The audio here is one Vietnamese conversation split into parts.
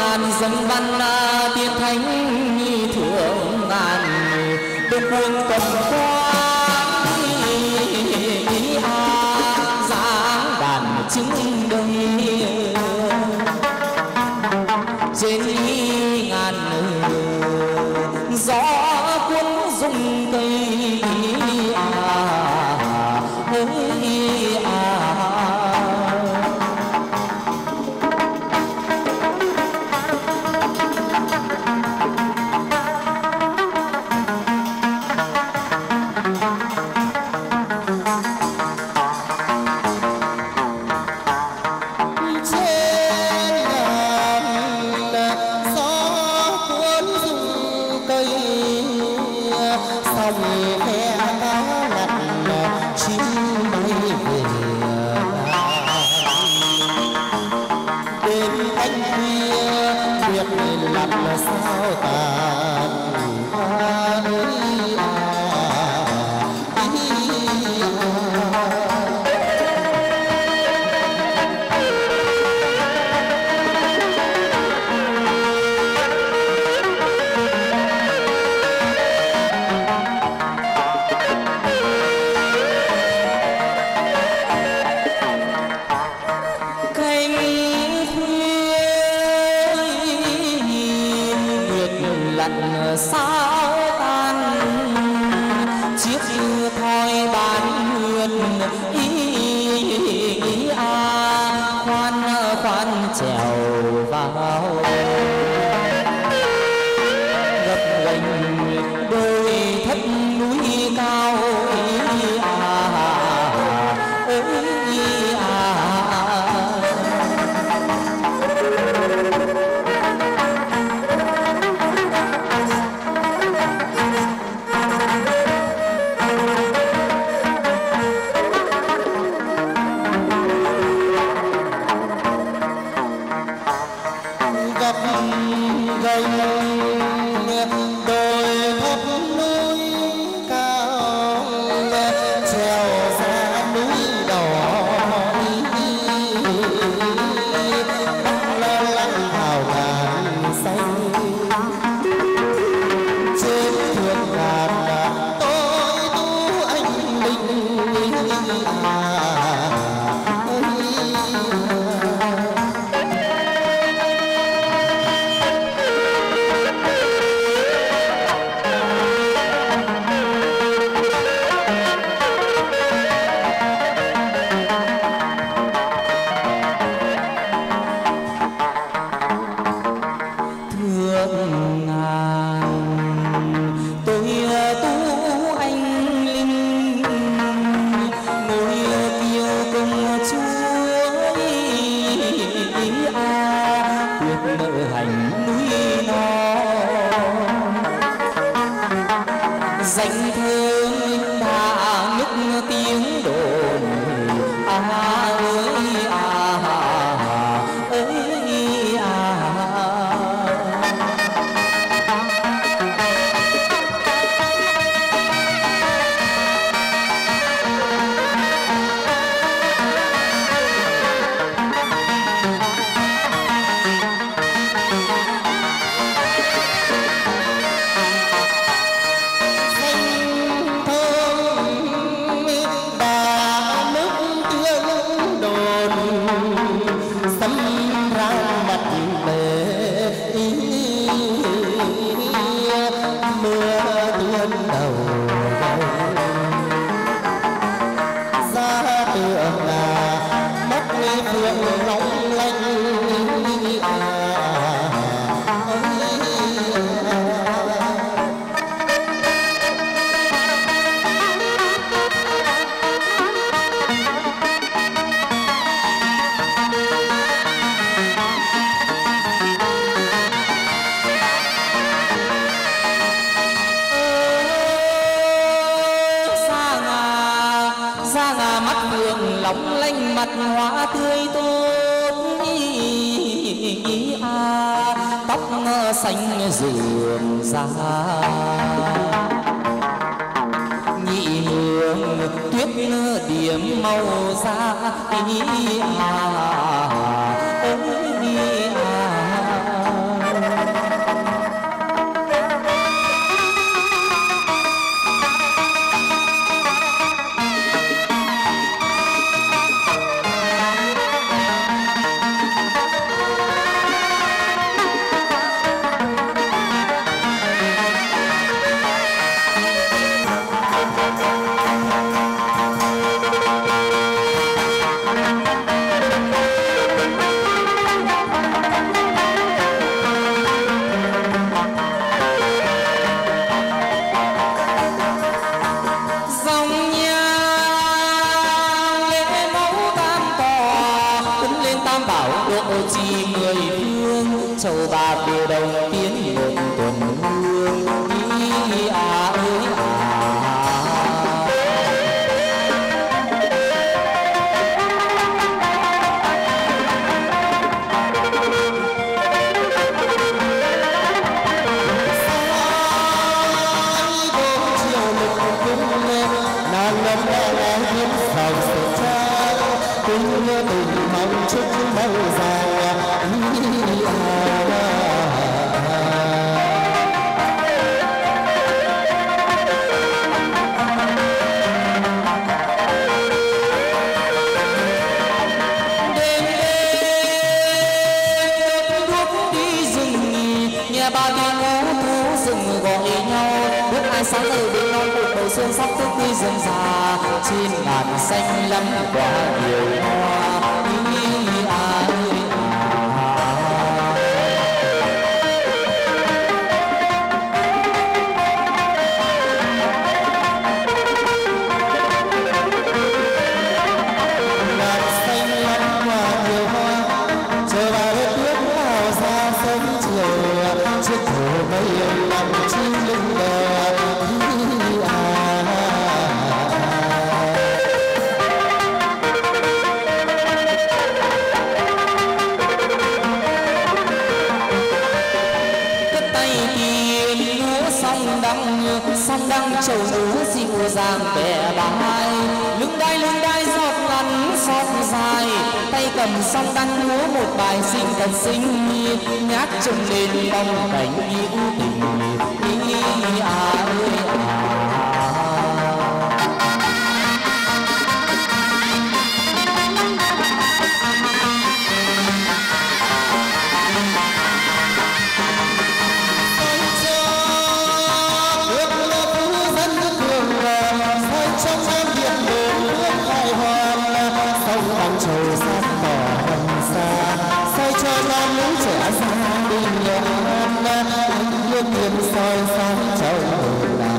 ngàn dân văn tiên thánh thượng ngàn bên quân tuần quang dáng đàn chứng đầy trên ngàn gió cuốn rung tây xanh rườm rà nhị hương tuyết điểm màu da châu bạc điều đồng tiến một tuần hương ý ơi sáng giờ bên non một đầu xuân sắp thức đi dần già trên ngàn xanh lắm quá nhiều hoa ý ơi ngàn xanh lắm quá nhiều hoa chờ bà hết biết nào ra sớm chiều chiếc hồ mây nằm trên lưng bờ sông đăng trầu núi dịu dàng bè bài lưng đai giọt ngắn giọt dài tay cầm song đăng múa một bài xinh thật xinh nhát trông lên phong cảnh hữu tình ý ơi soi sáng trong là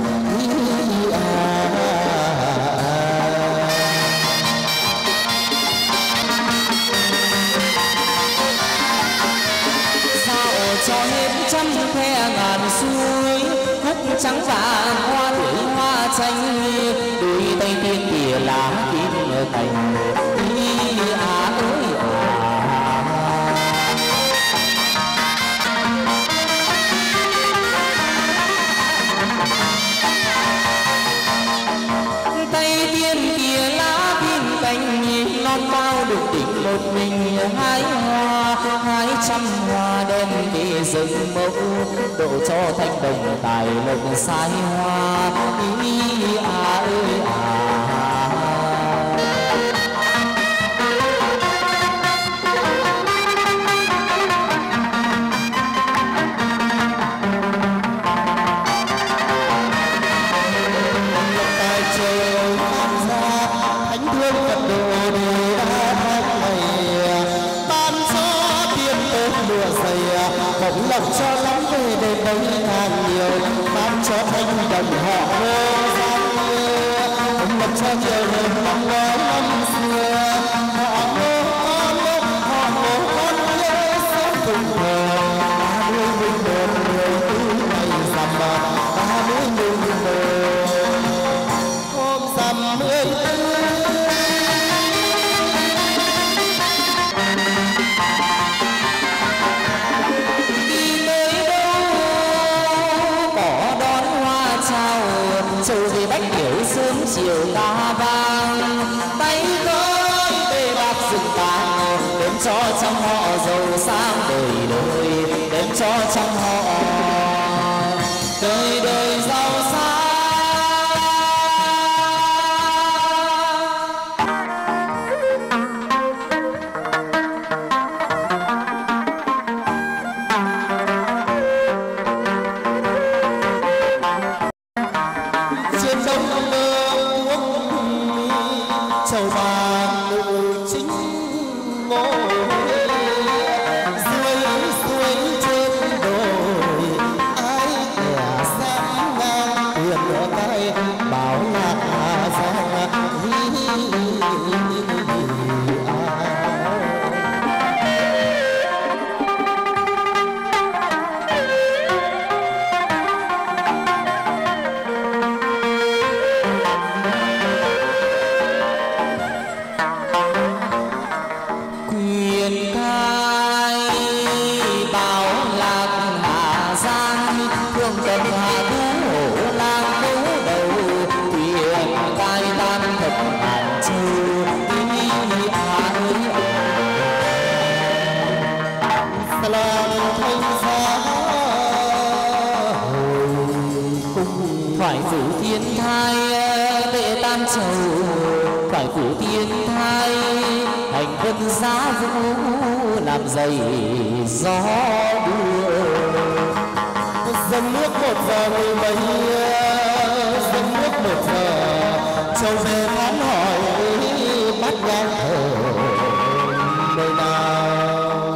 sao cho hết trăm khe ngàn suối cúc trắng vàng hoa tuổi hoa xanh đôi tay tiên kìa lá kim thành ơi được đỉnh một mình hái hoa 200 hoa đem về rừng mẫu độ cho thanh đồng tài lộc sai hoa ý ơi bổng lộc cho lắm về để bấy ngàn nhiều ban cho thanh đồng họ ngô gian bổng lộc cho nhiều hơn năm ngoái năm xưa họ ngô con nhớ sống cùng thờ 30 mùng một 14 ngày rằm 30 mùng một hôm rằm 14 châu về bách hiểu sớm chiều ta vang tay gối bê bạc rừng vàng đem cho trong họ giàu sang đời đời đem cho trong họ đời đời giàu sang châu bạc nữ chính ngồi dưới suối trên đồi làm thanh giá hồi cung. phải phủ thiên thai để tam trầu, phải phủ thiên thai hành quân giá vũ, làm dày gió đưa. Dâng nước 1:17, dâng nước 1 giờ, châu về phán hỏi bát nhang thờ nơi nào.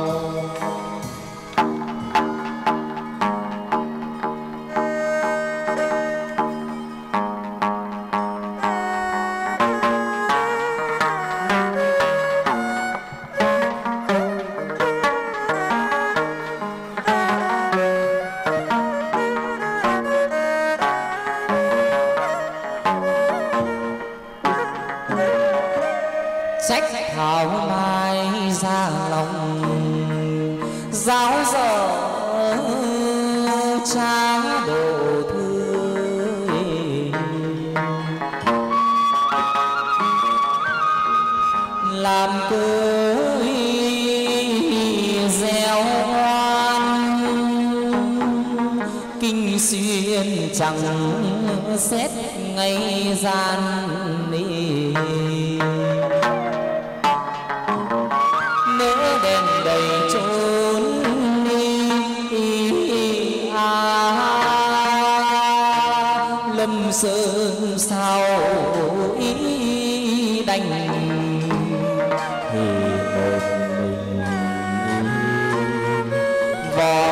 Trách thảo mai ra lòng giáo dở cha đồ thương, làm cưới gieo hoan kinh xuyên chẳng xét ngày gian đi. Nếu đèn đầy trốn Lâm Sơn sao ý đành thì một mình vò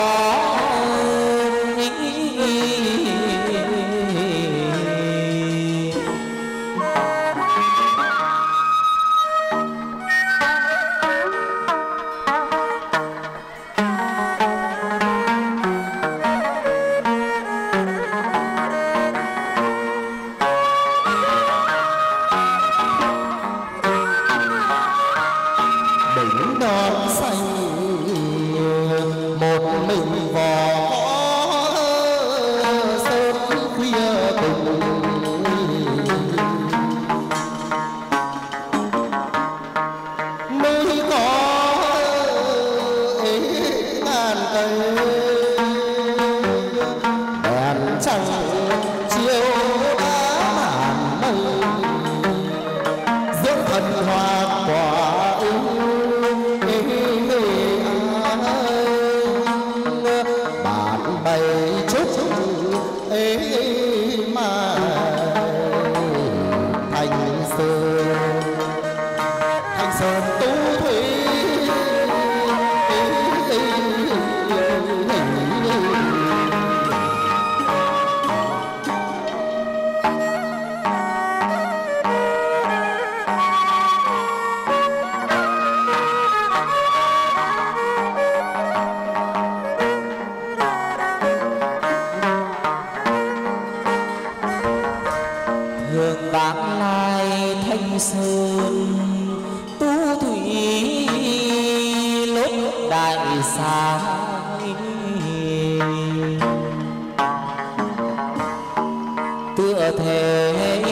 tựa thể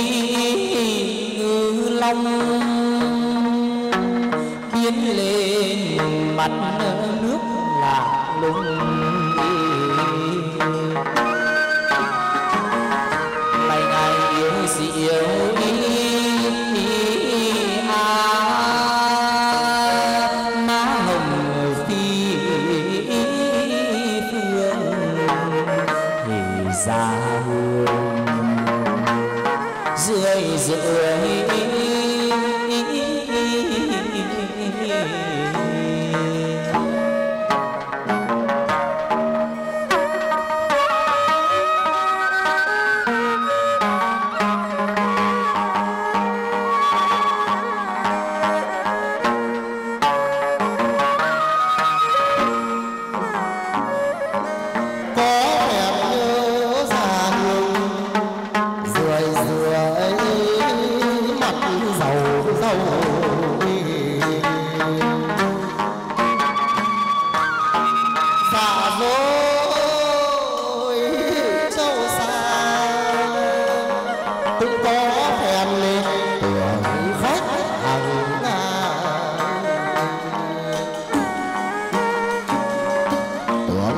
ngư long biến lên mặt nước lạ lùng. Ngày ngày yêu diệu má hồng phi phương thì ra hương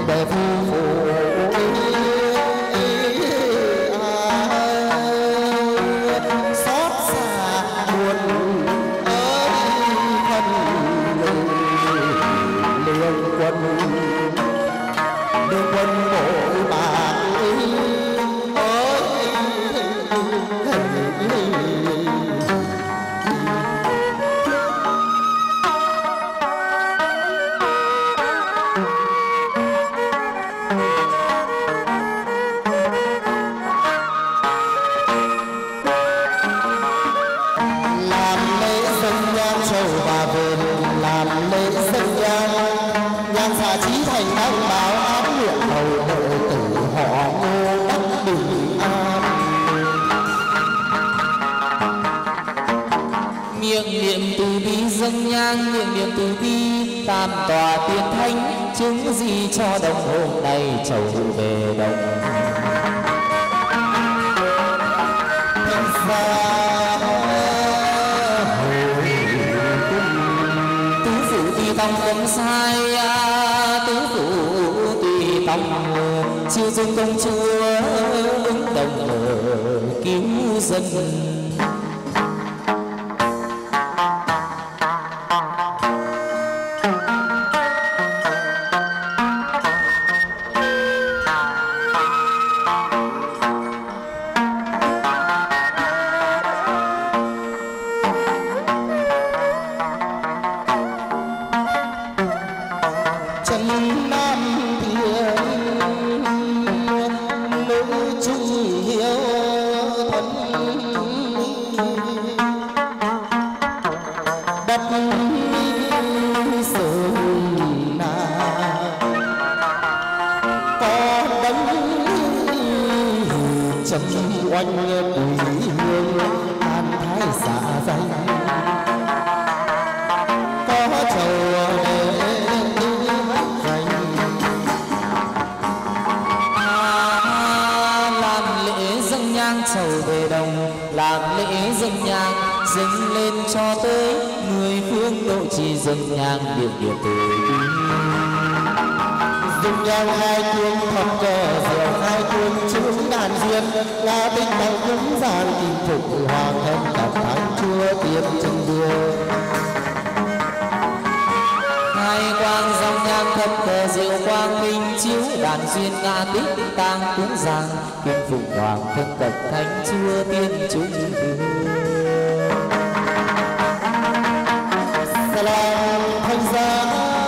để phu phụ xót xa buồn ơi thân lương quân bộ bạc miệng niệm từ bi tam tòa tiên thánh chứng gì cho đồng hôm nay trầu về đồng tứ phủ tùy tòng không sai tứ phủ tùy tòng chiêu dung công chúa ứng đồng cứu dân dâng nhang niệm niệm từ dâng nhang hai cuốn thập cờ diệu hai cuốn chúng đàn duyên là tinh bằng cúng giàn kim phục hoàng thân tập thánh chúa tiếp chân đưa hai quang dòng nhang thập cờ diệu quang minh chiếu đàn duyên nga tích tang cúng giàn kim phục hoàng thân tập thánh chúa tiên chúng làm thanh giá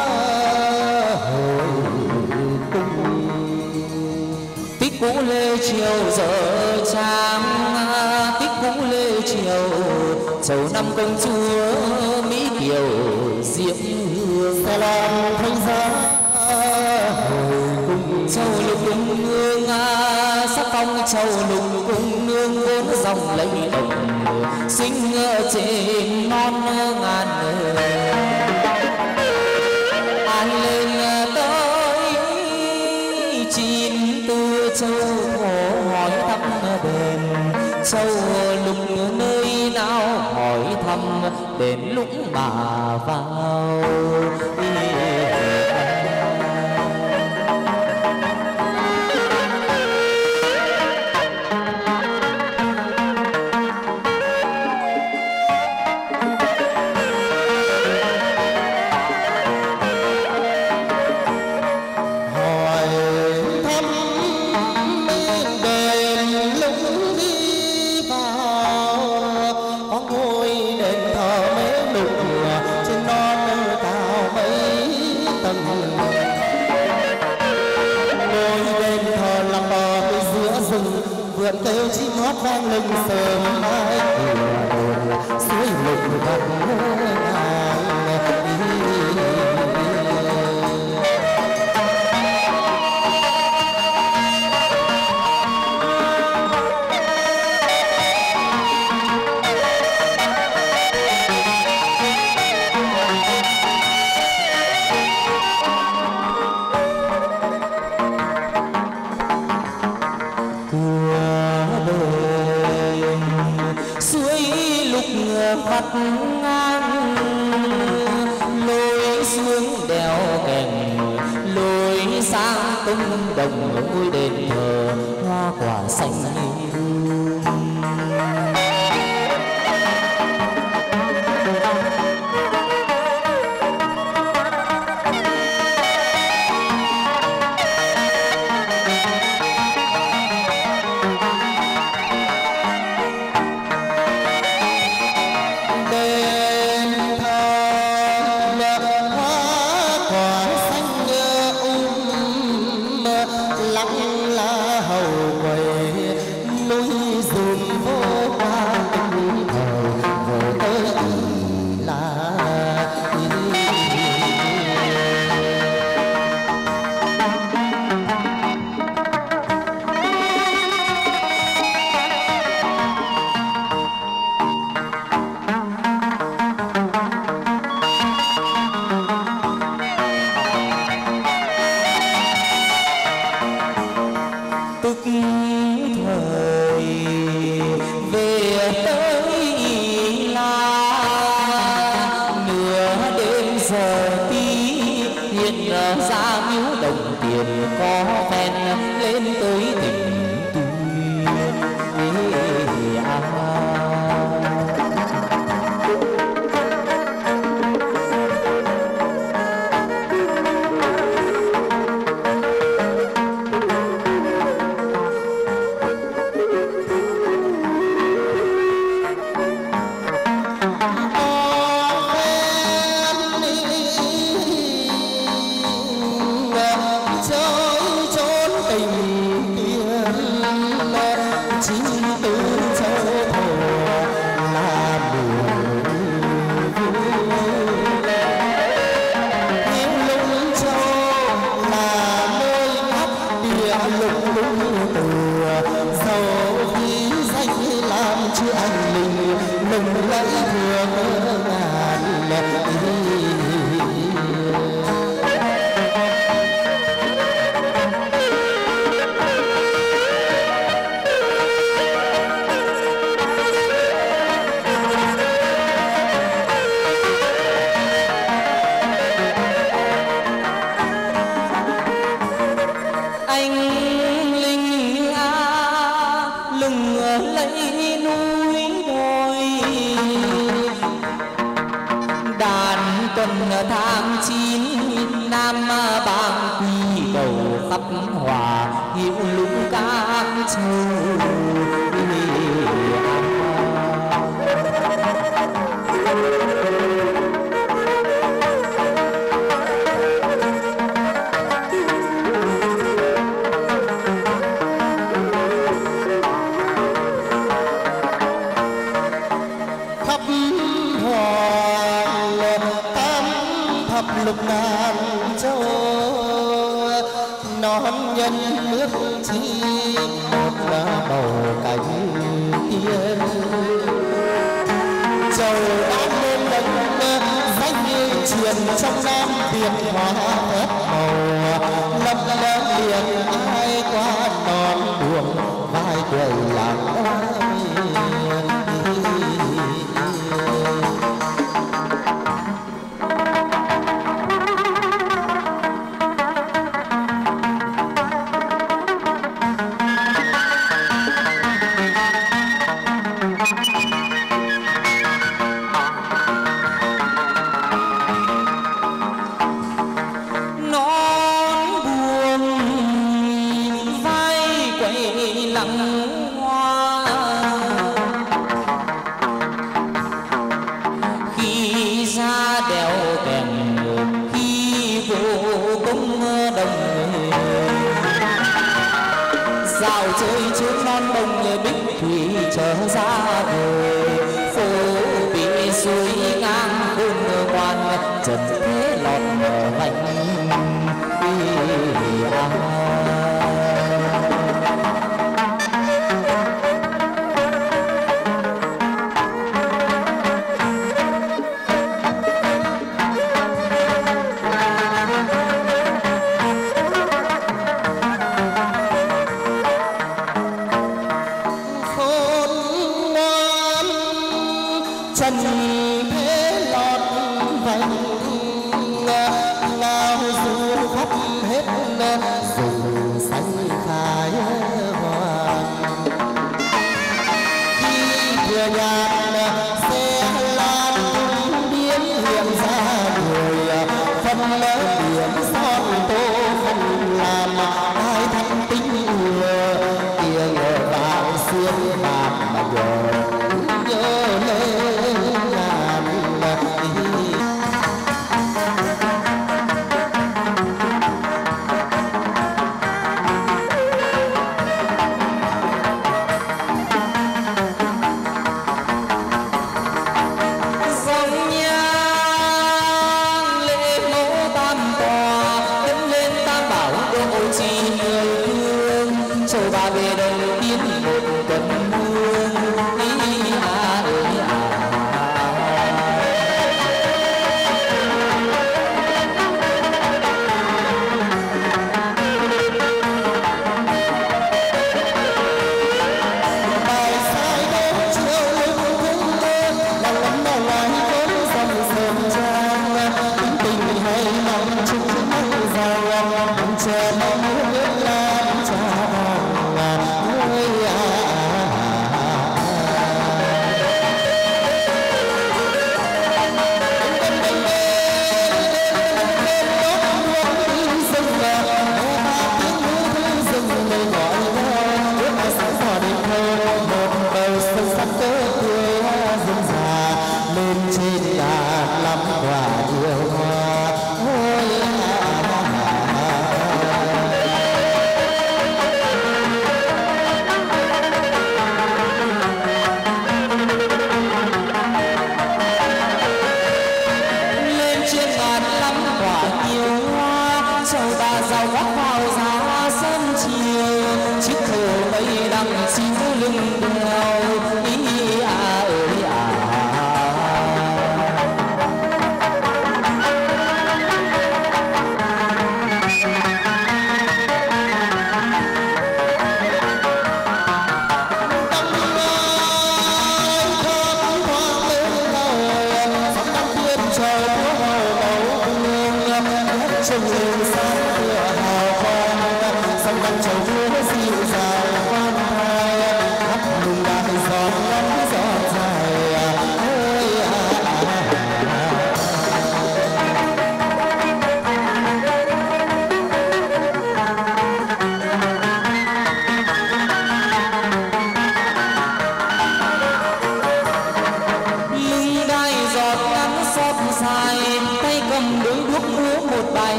hồi cung tích cũ lê triều giờ trang tích cũ lê triều chầu năm công chúa mỹ kiều diễm hương làm thanh giá hồi cung châu lục cung nương sắc phong châu lục cung nương vốn dòng lấy đồng sinh trên non ngàn an lên tới chín tư châu hỏi thăm đền châu lục nơi nào hỏi thăm đến lúc mà vào kêu chim hót vang lưng sớm mai suối lục gặp vắt ngang lối xuống đèo kèn lối sang tung đồng ngôi đền thờ hoa quả xanh. châu ba về đầu tiên một tuần hương ý à ơi à.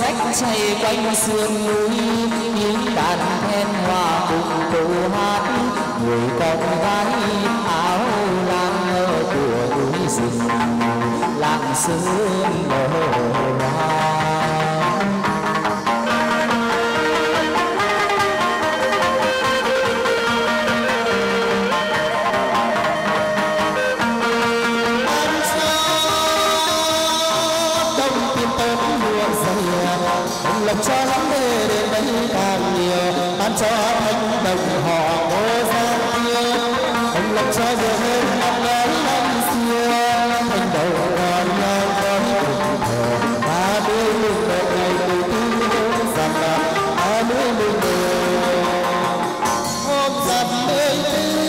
sách chạy quanh sườn núi, những đàn then hòa cùng câu hát, người con gái áo lam của núi rừng lạng sơn nở hoa. lộc cho lắm để đến đây càng nhiều, ban cho thanh đồng họ ngô giang yêu. Ông lộc cho nhiều hơn năm ngoái năm xưa, thanh đầu ngàn ngang có cùng thờ. 30 mùng một ngày đầu tiên hôm rằm, 30 mùng một hôm rằm 14.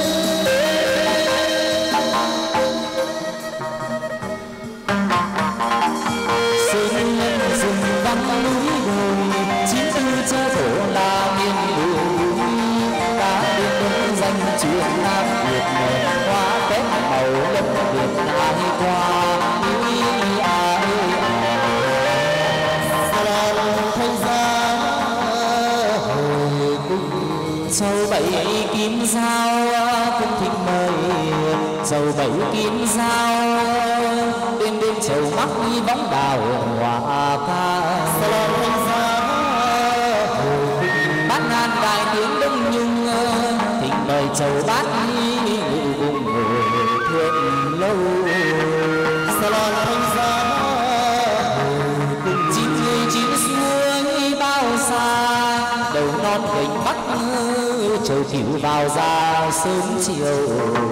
Chuyện Nam Việt hoa tết màu đất Việt ai qua thanh giá hồi cung châu bảy kim dao cung thịnh mời châu bảy kim dao đêm đêm châu mắc bóng đào hòa ca thanh giá bát ngàn đại tiếng đông nhung mời châu bát ngự vùng thượng lâu salon thanh giá cùng chín người chín xuôi bao xa đầu non gành bắc châu thiểu vào ra sớm chiều.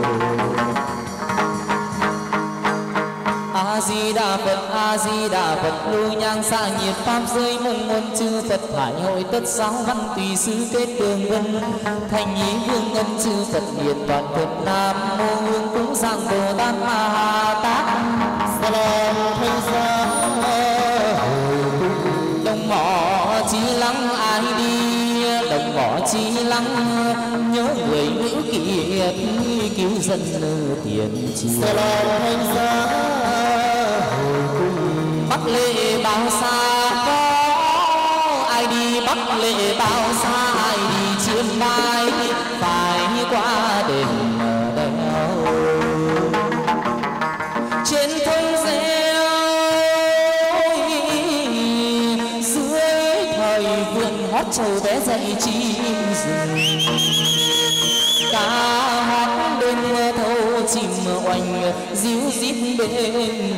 A Di Đà Phật, A Di Đà Phật, lưu nhang xa nhiệt pháp giới mong muôn chư Phật hải hội tất giáo văn tùy sư kết đường vân thành ý vương ngân chư Phật nhiệt toàn Phật Nam mô hương cúng sang Bồ Tát Ma Ha Tát. Salam thanh giá Đồng mỏ chi lăng ai đi, đồng mỏ chi lăng nhớ người nữ kiệt cứu dân tiền chi. Salam thanh giá Bắc lệ bao xa có ai đi, Bắc lệ bao xa ai đi chiêm bái phải qua đền đèo trên thông reo dưới thời vườn hót trầu bé dậy chim rừng ca hát bên thâu chim oanh díu dít bên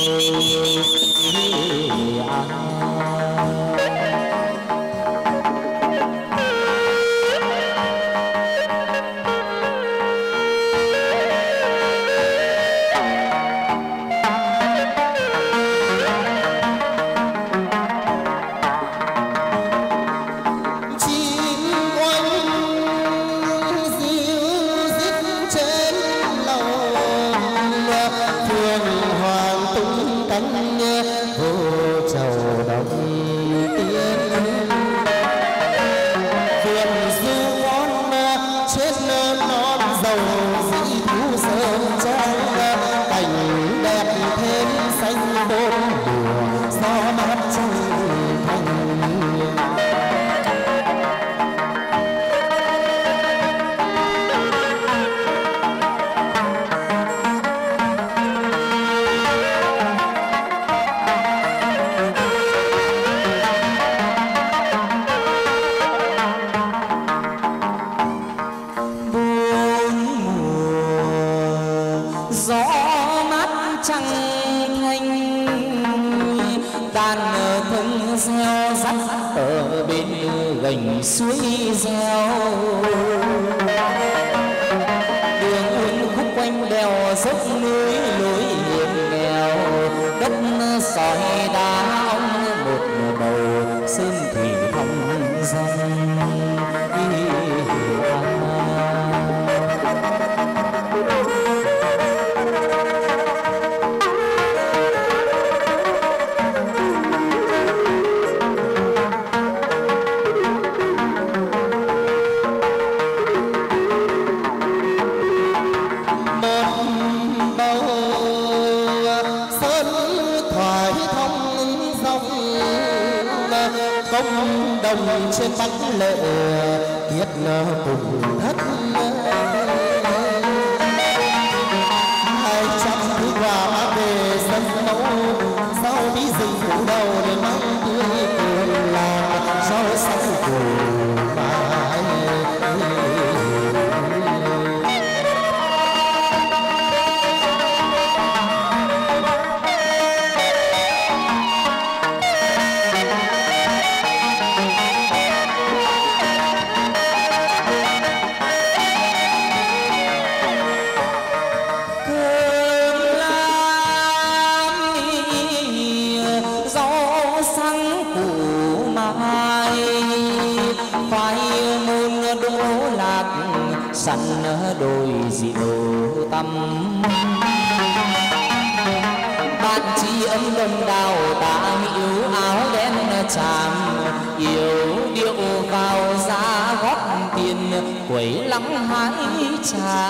gành suối reo đường uốn khúc quanh đèo dốc núi lối hiểm nghèo đất sỏi đá ong một màu sơn thủy thong dong. công đồng trên bắt lệ biết cùng thất 200 thứ quà về sân mẫu sau bí rừng phủ đầu để mang tươi cười là rau sắc cùng mãi săn đôi rượu tăm bạn tri âm đồng đào ta yêu áo đen tràm yêu điệu vào giá góp tiền quẩy lắng hái trà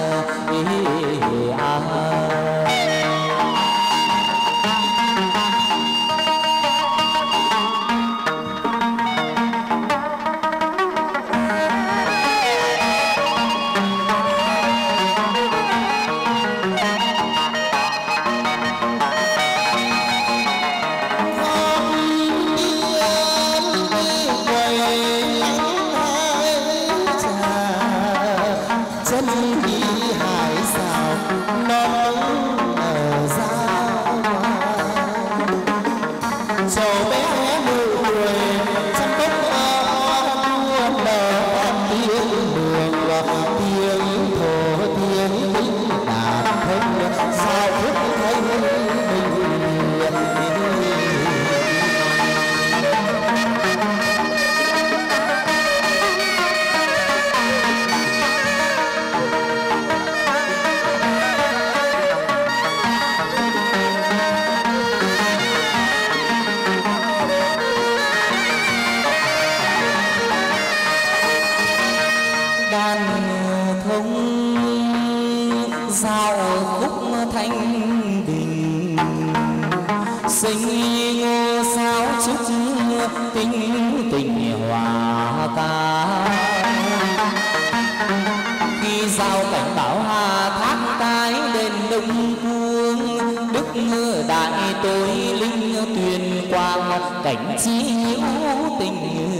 cảnh chi hữu tình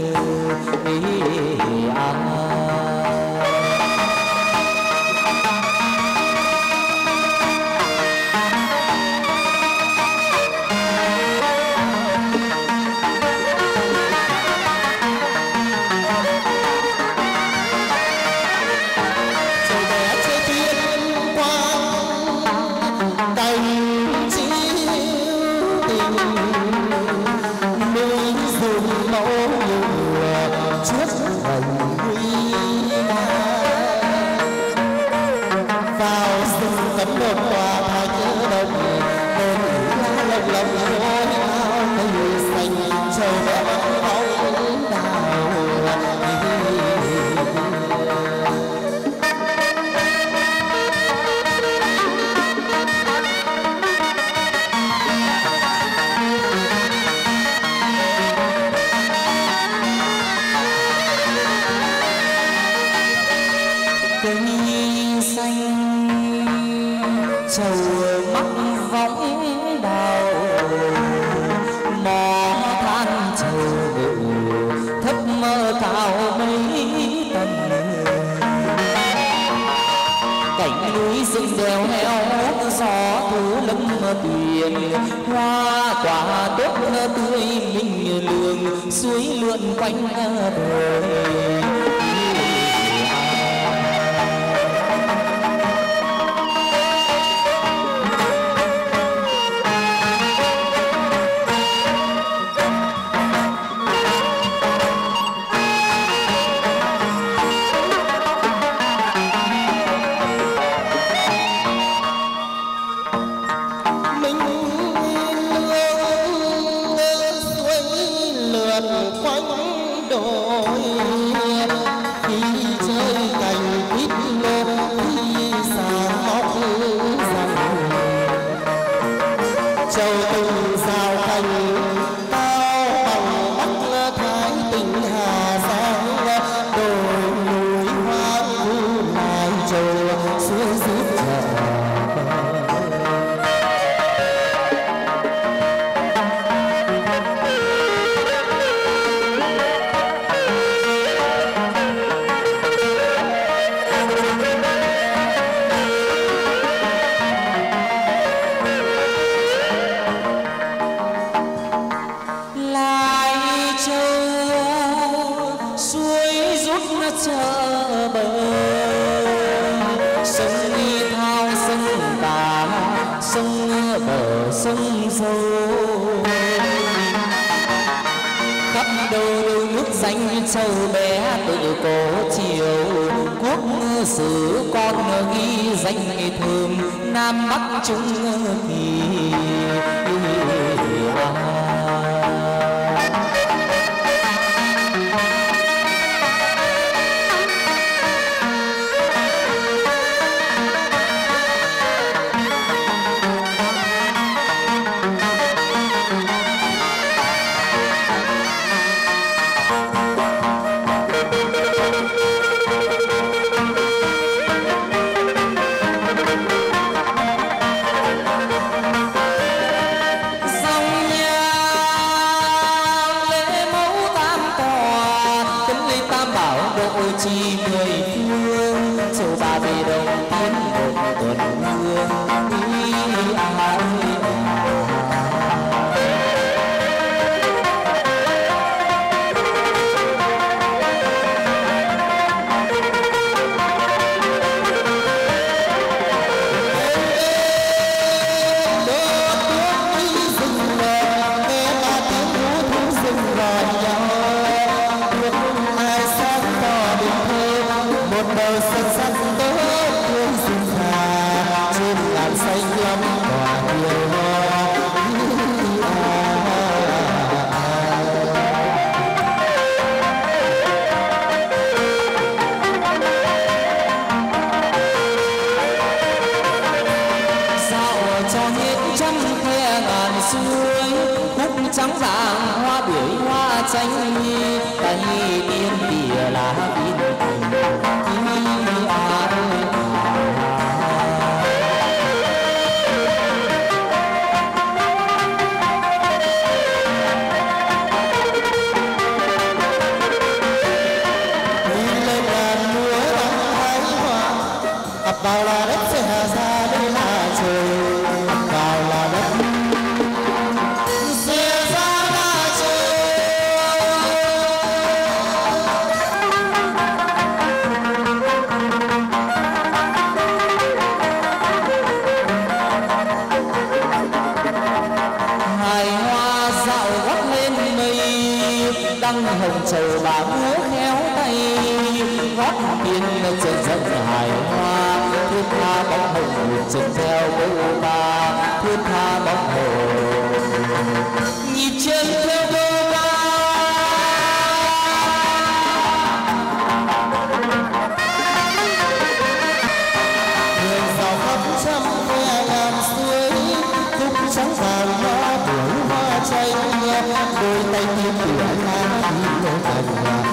hoa quả tốt tươi mình lường suối lượn quanh đời quanh đồi chờ bờ. Sông đi thao sông cả, sông bờ sông sâu. Khắp đâu đâu nước danh châu bé tự cổ chiều. Quốc sử con ghi danh thơm Nam Bắc Trung Kỳ. vào là đất sẽ hạ ra đây là trời, vào là đất sẽ ra là trời. Hài hoa dạo gót lên mây, đăng hồng trầu bà múa khéo tay, gót biên chân dần hài hoa. Thước tha bóng hồng chân theo câu ba, thước tha bóng hồng nhịp chân theo câu ba. Đường dạo khắp trăm khoe ngàn suối, khúc trắng vàng hoa buổi hoa tranh, đôi tay tìm cửa ngang đi lối thành.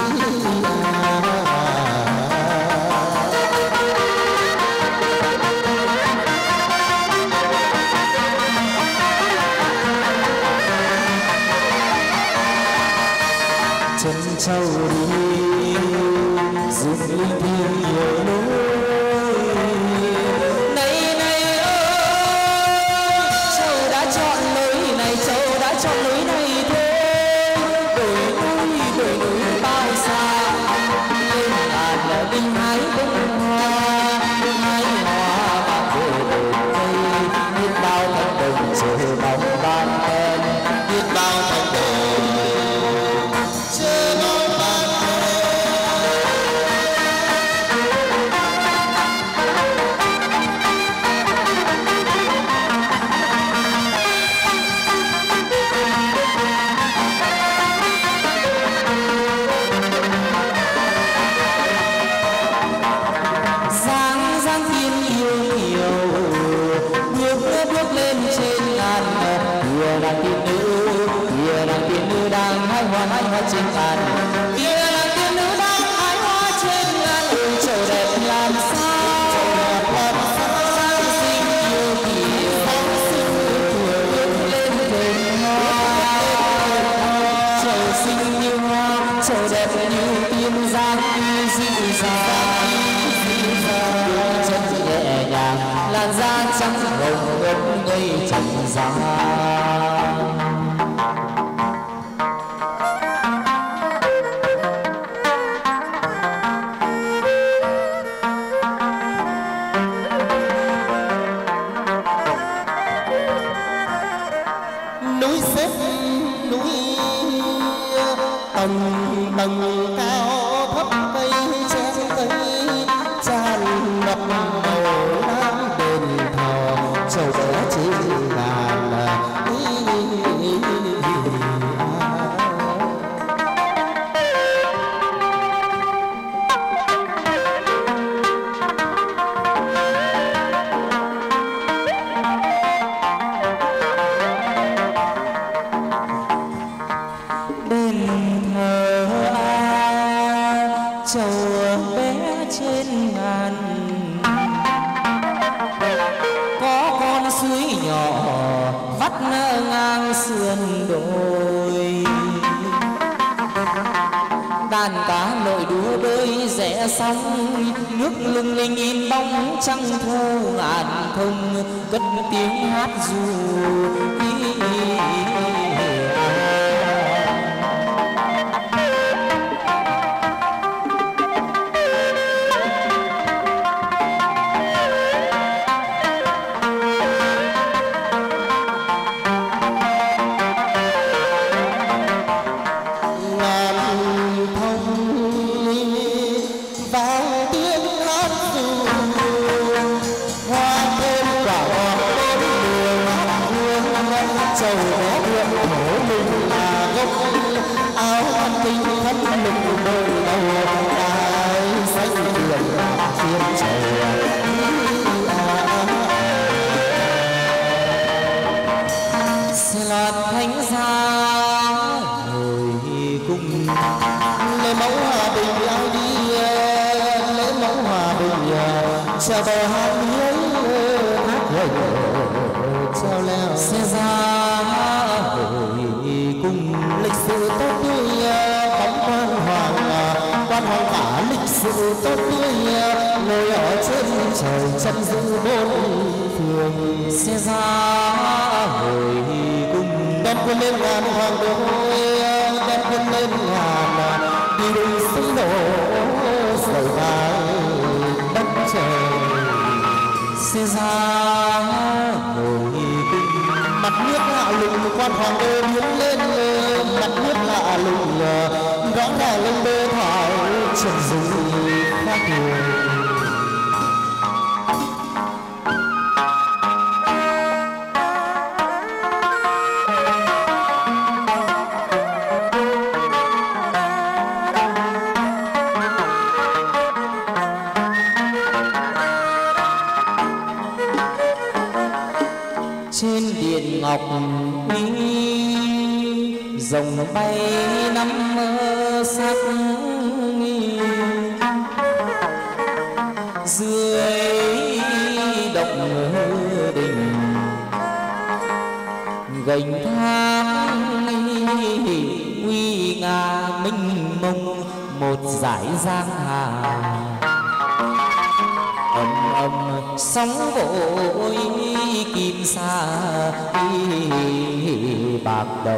Chân châu đi rừng linh thiêng nhiều lối, này này ơi, châu đã chọn lối này, châu đã chọn lối này thôi. Đồi núi bao xa, lên ngàn là đinh hái bông hoa, hái hoa mà về đồi cây. Biết bao cánh đồng chờ bóng ban khen, biết bao cánh đồng trên ngàn, kia là tiên nữ đang hái hoa trên ngàn. Ôi trầu đẹp làm sao, sáng xinh yêu kiều, bước lên thềm hoa. Trầu xinh như hoa, trầu đẹp như tiên giang, dịu dàng, chân nhẹ nhàng, làn da trắng hồng ngất ngây chẳng dáng. tầng cao thấp cây chen cây tràn ngập màu lam đền thờ châu bé trên ngàn đàn cá nội đúa bơi rẽ sóng nước lung linh in bóng trăng thu ngàn không cất tiếng hát ru. chào bờ hát lưới hát gầy treo leo xe ra hồi cung lịch sử tốt tươi bóng quan hoàng cả lịch sử tốt tươi ngồi ở trên trời chân giữ bốn phương xe ra hồi cung đem quân lên ngàn hoàng đôi đem quân lên ngàn đi đường sứ đổ sầu vàng đất trời xe ra hồi cung mặt nước lạ lùng quan hoàng đô biến lên mặt nước lạ lùng rõ ràng lên bê thải trần dùng khác thường. trên điện ngọc uy rồng bay năm sắc dưới động đình gành thang uy nga minh mông một dải giang hà ầm ầm sóng vội kim sa bạc đầu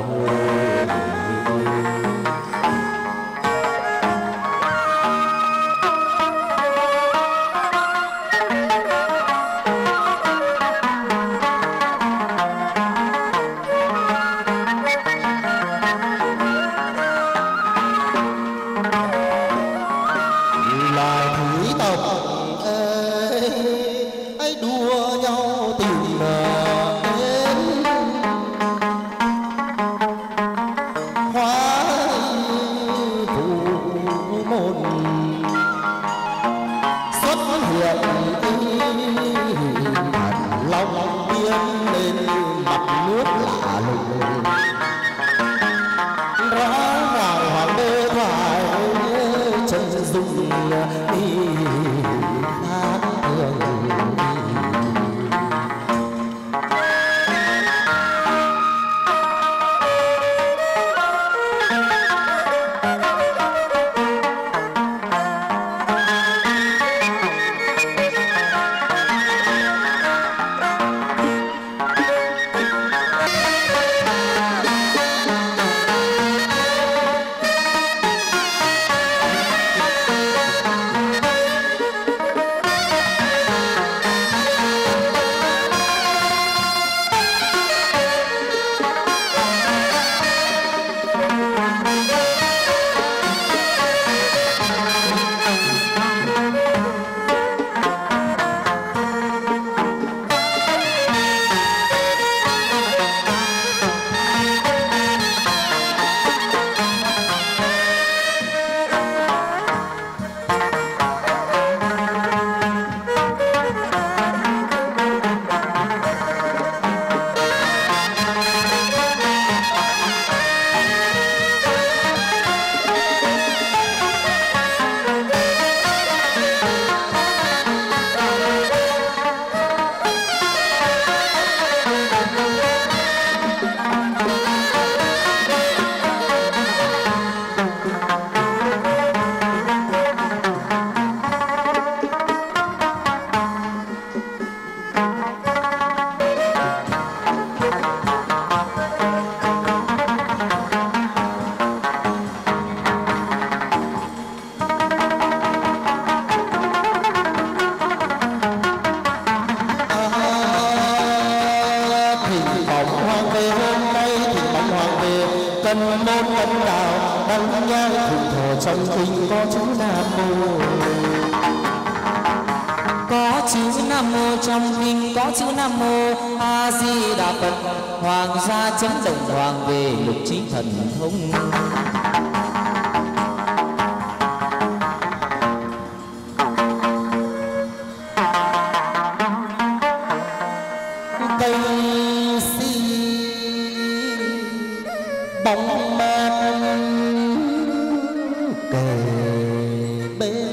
nhang thỉnh thờ trong kinh có chữ Nam Mô. Có chữ Nam Mô trong kinh, có chữ Nam Mô A Di Đà Phật. Hoàng gia chấn động hoàng về lục trí thần thông. Cây si bóng mát kề bên,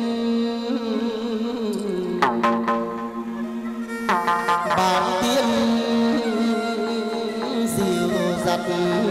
bàn tiên dìu dặt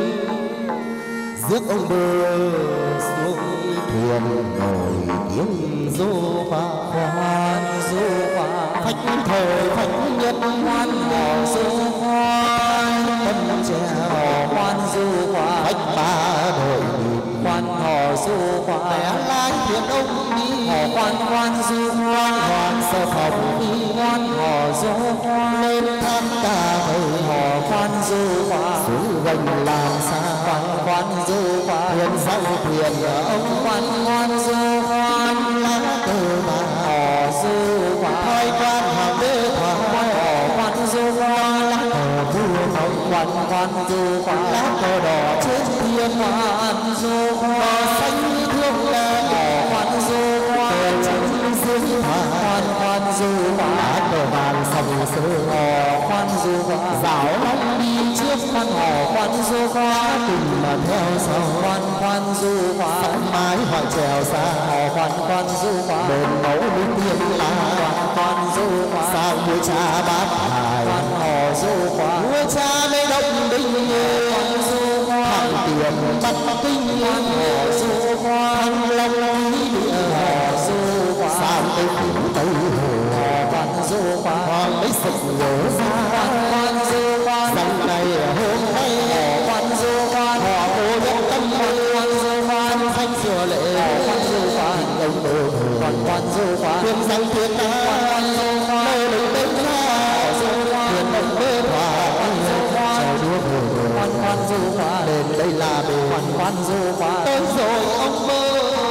rước ông bơ xuống thuyền ngồi tiếng du hoa. Hoan du hoa Phách thời phách nhất hoan hò du hoa. tâm trèo Hoan du hoa phách ba đội nhịp. hoan hò du hoa. Mẹ lái thuyền ông đi Hò hoan hoan du hoa. hoàng sơ phòng đi Hoan hò du hoa. lên tham ca mời Hò hoan du hoa. xuống gần làng xa. Hoan hoan du hoa. Thuyền sau thuyền ông Hoan hoan du hoa. lá cờ bà Hò du hoa. thoi quan hàng đế thoại. Hò hoan du hoa. Lá cờ vua hồng Hoan hoan du hoa. lá cờ đỏ trên thiên. Hoan du hoa. Cờ xanh thương là Hò hoan du hoa. cờ trắng dương hoa. Hoan hoan du hoa. Lá cờ vàng sòng sơ Hò hoan du hoa. dạo long đi trước Hoan hò hoan du hoa. cùng mà theo sau. Hoan hoan du hoa. Mái hoàng trèo xa Hò hoan hoan du hoa. đền mẫu núi tiên lá. Hoan hoan du hoa. Sang muối cha bát hải Hoan hò du hoa. muối cha mê đông đinh Hoan du hoa. thằng tiền bắt kinh Hoan hò du hoa. thằng long lý địa Hò du hoa. sang tây phủ tây hồ Hoan du hoa. hoàng mấy sực nhớ ra Hoan hoan du hoa. rằng này hôm nay Hoan du hoa. họ cô nhất tâm Hoan du hoa. thanh sửa lệ Hoan du hoa. ông đồ Hoan hoan du hoa. quyền rằng thiên ta Hoan du hoa. nơi lưng bên ta quyền đồng bê hòa trèo đua hồ Hoan hoan du hoa. đền đây là bề Hoan hoan du hoa. tới rồi ông mơ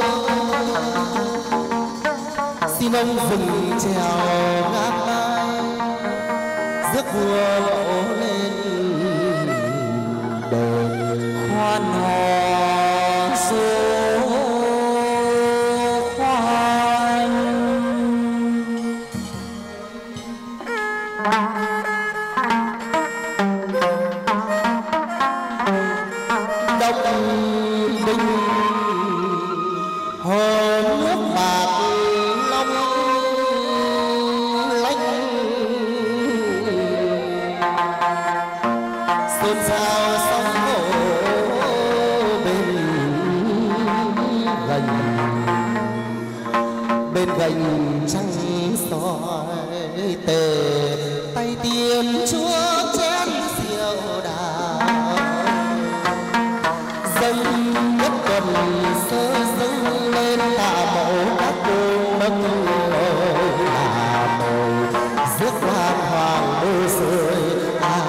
xin ông dừng trèo ngáp mai rước vua mẫu lên đền. Hoan hò du hoan. Đông binh hồ nước bạc long lanh xôn xao sóng vỗ bên gành trăng soi tề tay tiên chúa chén rượu đào dâng nhất tuần sơ dâng lên tạ mẫu các cô nâng lời là mời rước quan hoàng đô rơi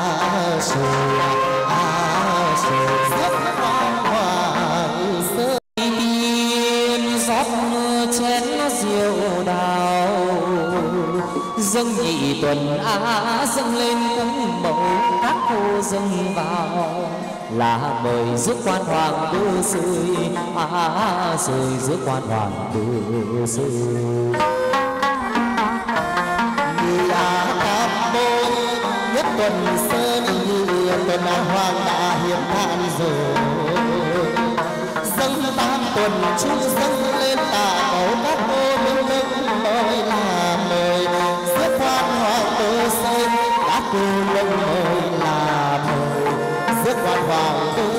rước quan hoàng rơi Tiên rót chén rượu đào dâng nhị tuần dâng lên cúng mẫu các cô dâng vào là mời rước quan hoàng đô rơi rồi rước quan hoàng đô rơi. Cam Bô nhất tuần sơ nhị tuần hoàng đã hiến than rồi dâng tam tuần chu dâng lên tạ mẫu các cô minh nâng mời là mời rước quan hoàng đô xây các cô nâng mời là mời rước quan hoàng đô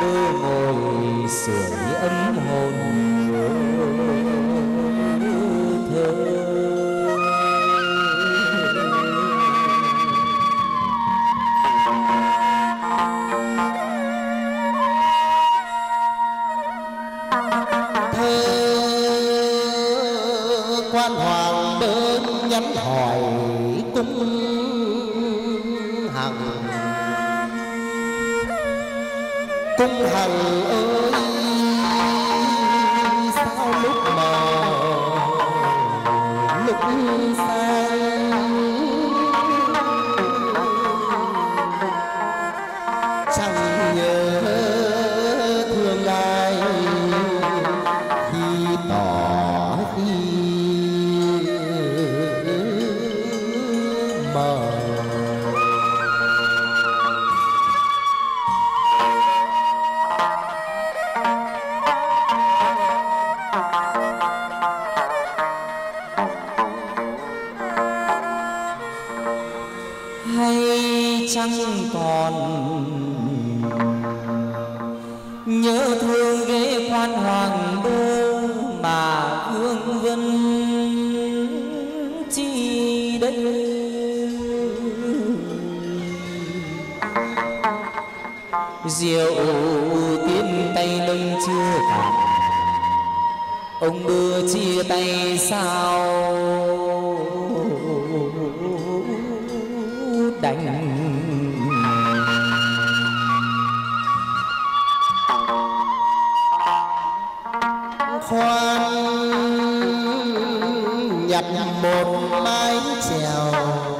bơ ngồi sưởi ấm hồn thơ. Quan hoàng đơn nhắn hỏi cung hằng. Cung hằng ơi sao lúc mờ lúc sáng chẳng nhớ thương ai khi tỏ khi mờ. Hay chăng còn nhớ thương ghế quan hoàng đô mà vương vân chi đây. Rượu tiên tay nâng chưa cạn, ông đưa chia tay sao đành. Khoan nhặt một mái chèo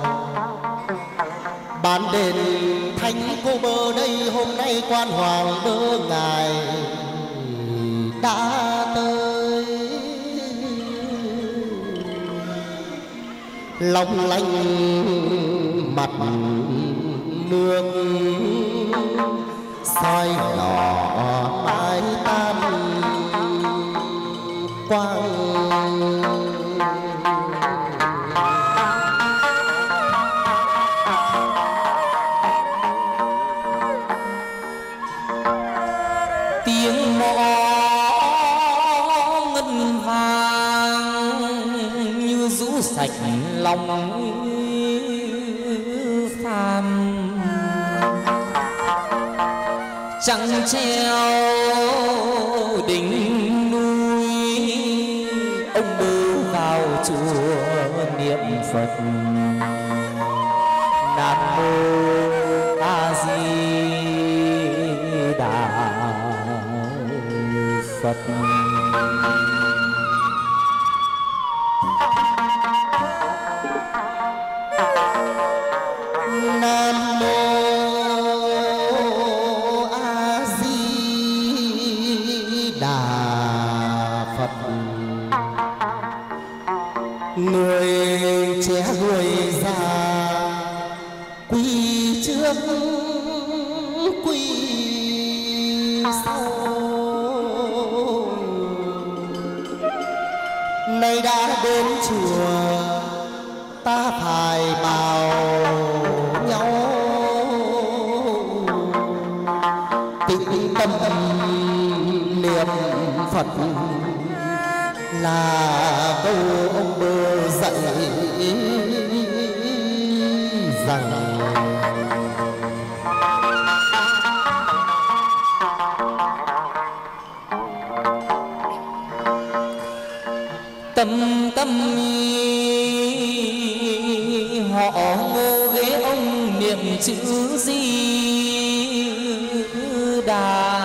bán đền thánh cô bơ đây. Hôm nay quan hoàng đơ ngài đã tới, long lanh mặt nước soi đỏ mái tan quang. Tiếng mõ ngân vang như rũ sạch lòng phàm. Trăng treo đỉnh núi, ông bơ vào chùa niệm Phật. Nam mô A Di Đà Phật. Nam mô A Di Đà Phật. Người trẻ người già quy trước quy sau, nay đã đến chùa ta phải bảo nhau tĩnh tâm niệm Phật là câu ông bơ dạy rằng tâm tâm họ ngô ghế ông niệm chữ Di Đà.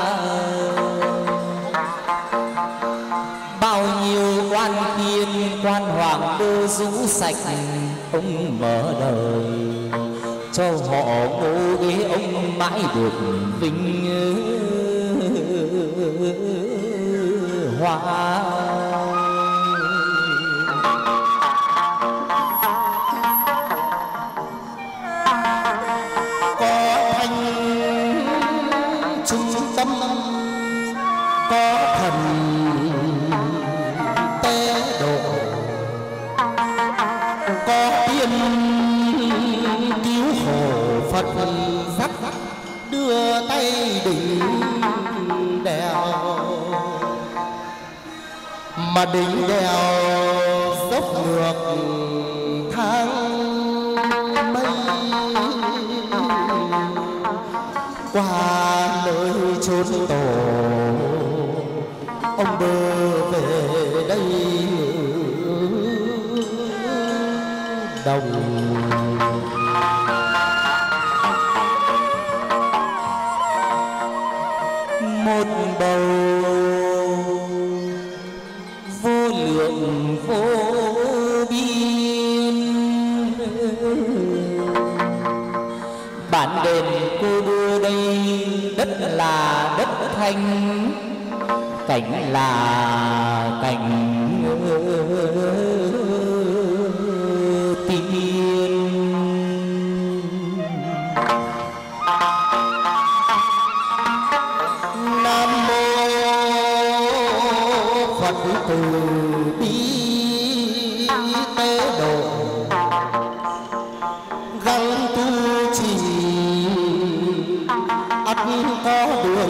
Bao nhiêu quan tiên quan hoàng đô rũ sạch, ông mở đời cho họ ngô ghế ông mãi được vinh hoa. tâm có thần tế độ, có tiên cứu khổ Phật dắt đưa tay đỉnh mà đỉnh đèo dốc ngược tháng mây qua nơi chốn tổ ông bơ về đây đồng một bầu vô lượng vô biên bản đền cô đưa đây đất là đất thanh cảnh là cảnh tiên nam mô Phật từ bi tế độ gắng tu trì ắt có đường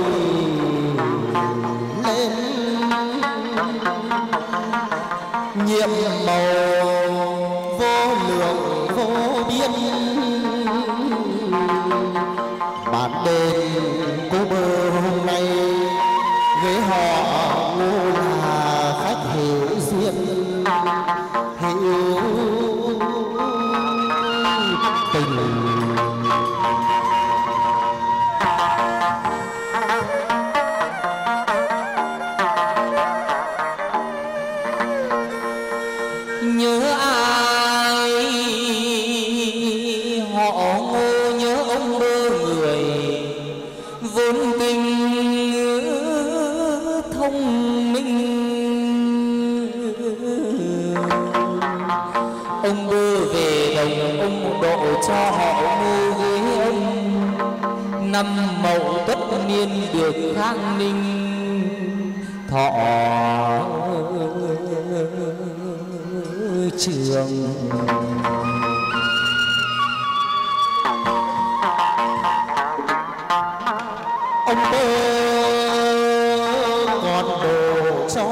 lên nhiệm màu vô lượng vô biên bản đền Cô Bơ hôm nay với họ ngô là khách hiểu duyên hiểu tình nhớ ai họ Ngô nhớ ông Bơ người vốn tình thông minh ông Bơ về đồng ông độ cho họ Ngô với ông năm Mậu Tất niên được khang ninh thọ trường ông Bơ còn đổ cho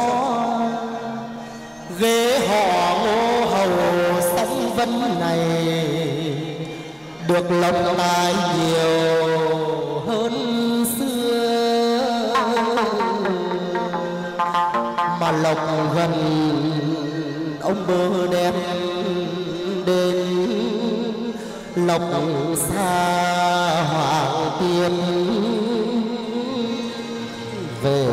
ghế họ Ngô hầu sánh vân này được lộc tài nhiều hơn xưa mà lộc gần ông Bơ đem đến lộc xa hoàng tiên về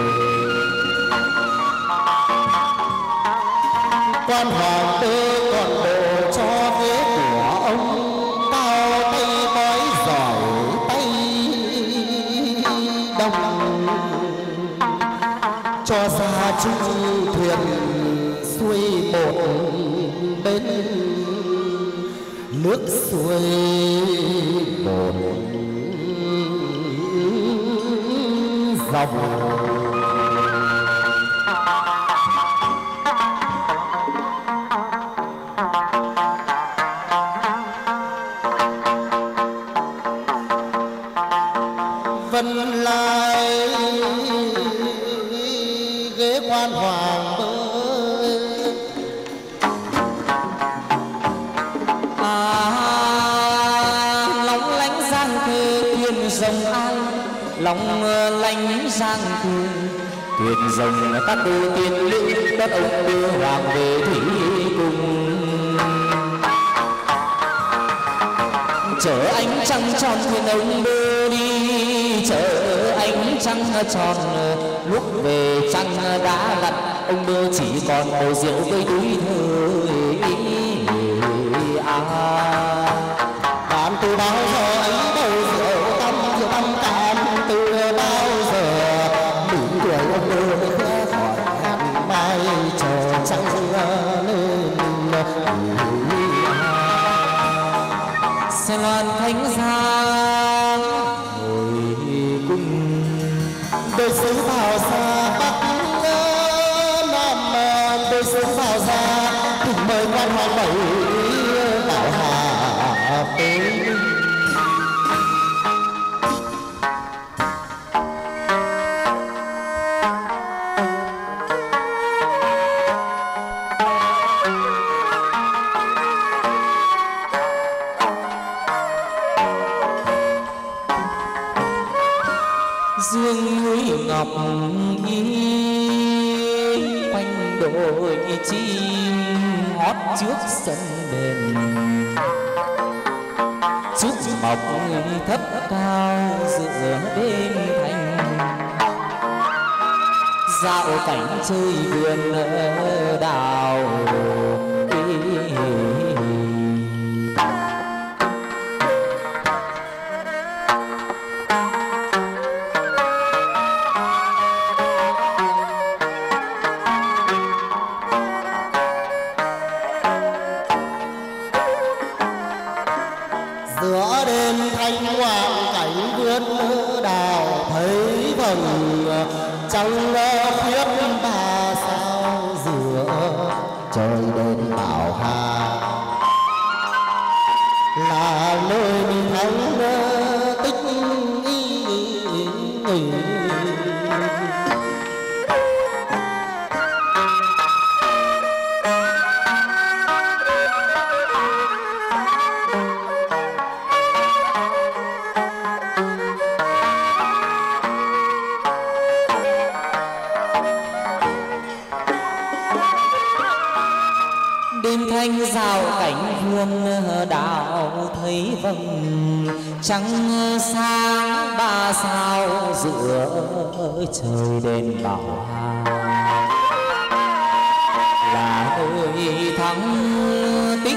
quan hoàng Bơ còn đổ cho ghế của ông cao tay bói giỏi tay đồng cho ra chu thuyền xuôi một bên nước xuôi một dòng vân lai ghế quan hoàng Bơ long lánh giang khê thuyền rồng an long lánh giang khê thuyền rồng các đô tiên nữ đất ông đưa hoàng về thủy cùng chở ánh trăng tròn thuyền ông đưa đi chở ánh trăng tròn lúc về trăng đã lặn ông Bơ chỉ còn bầu rượu với túi thời bạn từ bao giờ ấy bầu rượu tâm cạn từ bao giờ mỉm cười ông Bơ mới khẽ khỏi hạt mai chờ trăng lên xe loan thánh giang ngồi cung đôi sứ vào xa bắc nam đôi sứ vào ra cùng mời quan hoàng bảy bảo hà tới sương núi ngọc nhi quanh đồi chim hót trước sân đền. Trúc mọc thấp cao giữa đêm thanh, dạo cảnh chơi vườn đào. Giữa đêm thanh hoàng cảnh vườn đào, thấy vầng trăng khuyết ba sao giữa trời đêm bảo hà, là nơi thánh tích nghỉ. Đêm thanh giao cảnh vườn đào, thấy vầng trăng sáng ba sao giữa trời đêm bảo hà, là nơi thắng tích.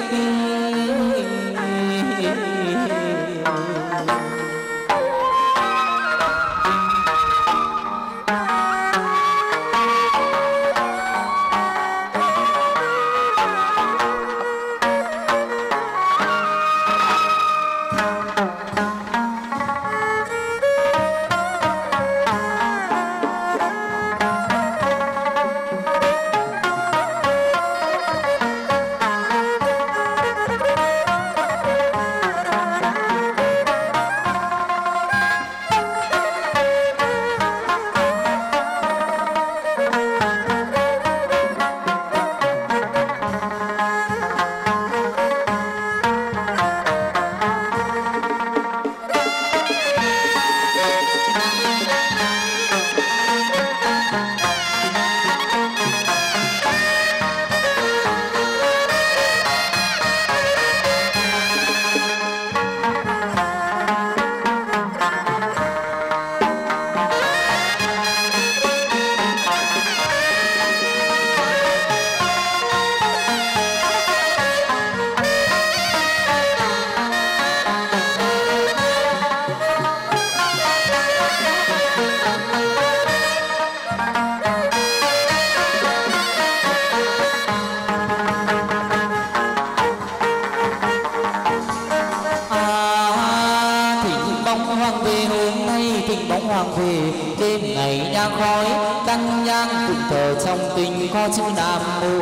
Đêm ngày nhang khói đăng nhang phụng thờ trong kinh có chữ Nam Mô.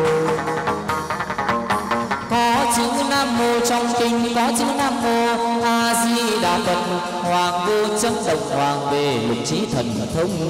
Có chữ Nam Mô trong kinh, có chữ Nam Mô A Di Đà Phật. Hoàng vô chấp động hoàng về lục trí thần thông.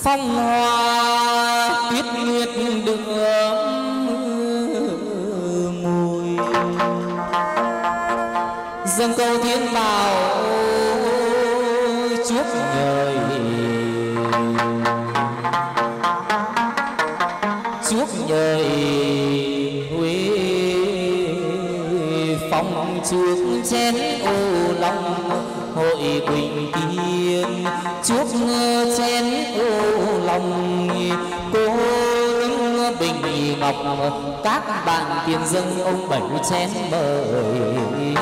phong hoa tuyết nguyệt đường mùi dâng câu thiên bảo chuốc nhời Huế phong trước chén ô long hội bình yên chuốc chén ô long cô lưng bình ngọc các bạn tiền dâng ông bảy chén mời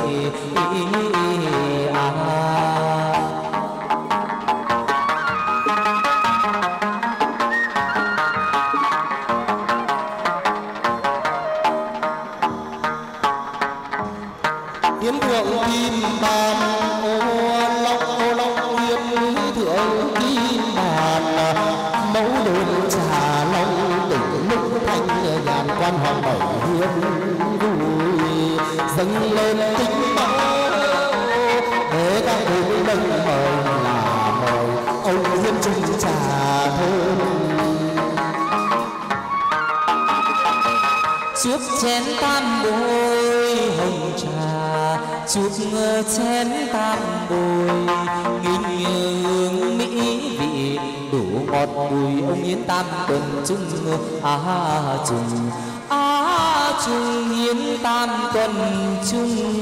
hiến thượng kim bàn ô long hiến thượng kim bàn mẫu đồn trà long tỉnh lúc thanh nhàn quan hoàng bảy hiến vui dâng lên kính báo để các vị nâng mời là mời ông hiến chung trà thơm trước chén tam bôi hồng trà chuốc chén tam bôi nghìn hương mỹ vị đủ ngọt bùi ông hiến tam tuần chung chung hiến tam tuần chung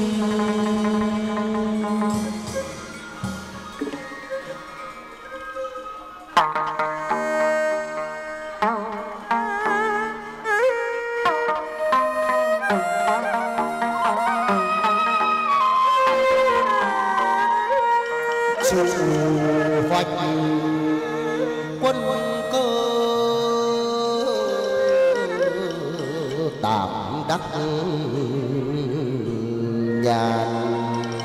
hoạch quân cơ tạm đắc nhàn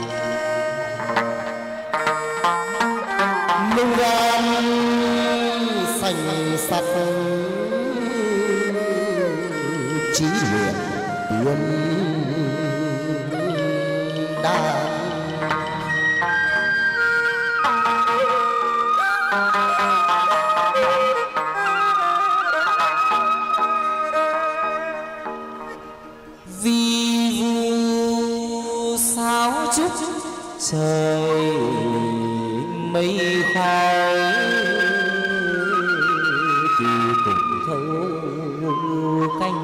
nông gan xanh sạch trí luyện tuyên đan trời mây khói kỳ cùng thâu canh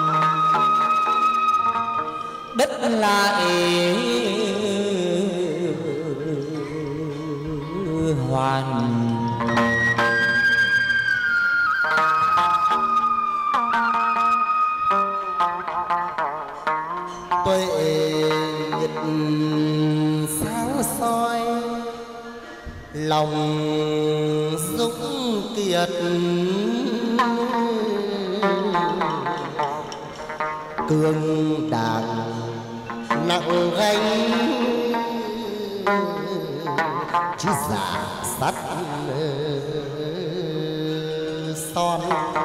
đất lại hoàn tuệ nhật sáng soi lòng dũng kiệt cương đàn nặng gánh chứ giả sắt son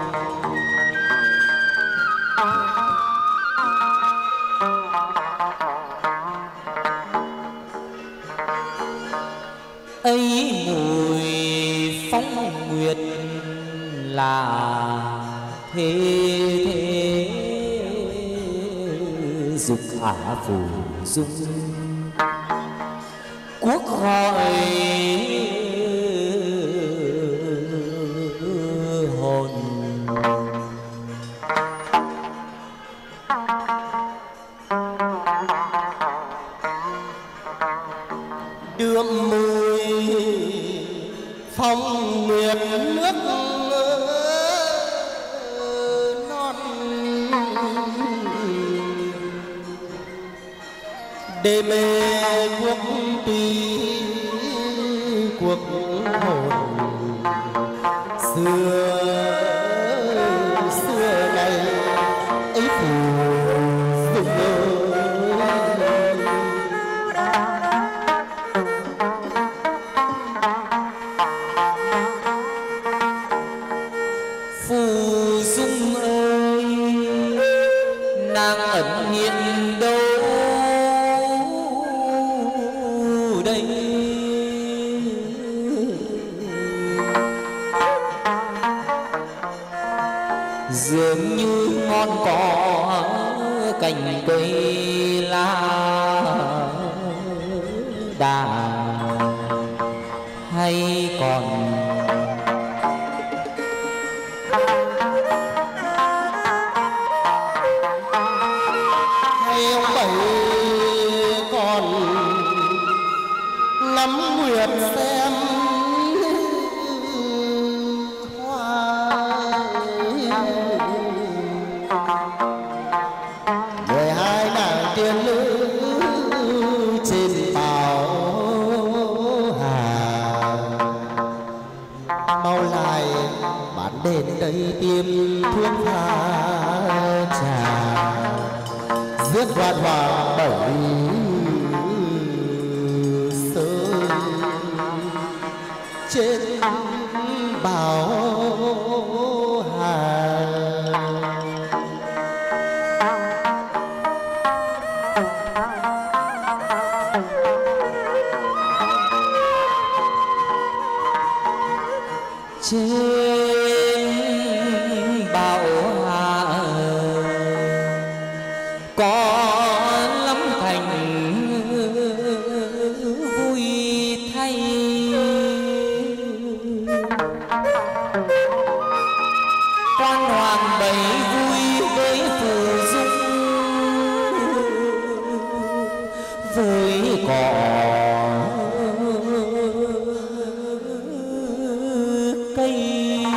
ấy mùi phóng nguyệt là thế thế dục ả phù dung quốc gọi hồn đưa mùi phong nguyệt nước non đê mê quốc tuy cuộc hồn xưa này ấy phù dung phù dung ơi nàng ẩn hiện đâu đây dường như ngon cỏ cành cây lá đà, hay còn ông bảy còn ngắm nguyệt xem hoa, 12 nàng tiên nữ trên bào hà, mau lại bán đến đây tiêm thuốc pha trà, giết vạn hoàng bảy sơn trên bào hà. Trên bào hà có lắm thành vui thay, quan hoàng bảy vui với phù dung, với cỏ cây.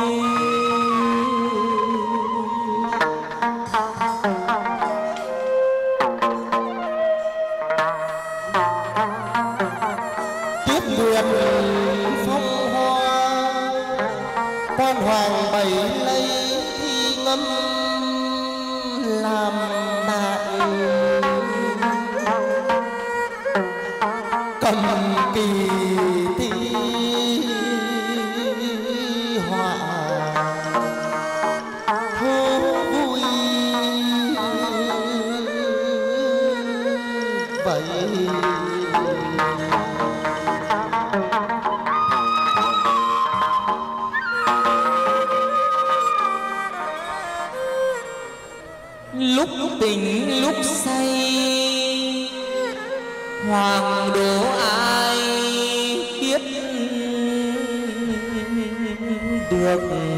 Tuyết nguyệt phong hoa, quan hoàng bảy lấy thi ngâm làm bạn, cầm kỳ thi họa thú vui vậy. Lúc tỉnh lúc say hoàng đố ai biết được,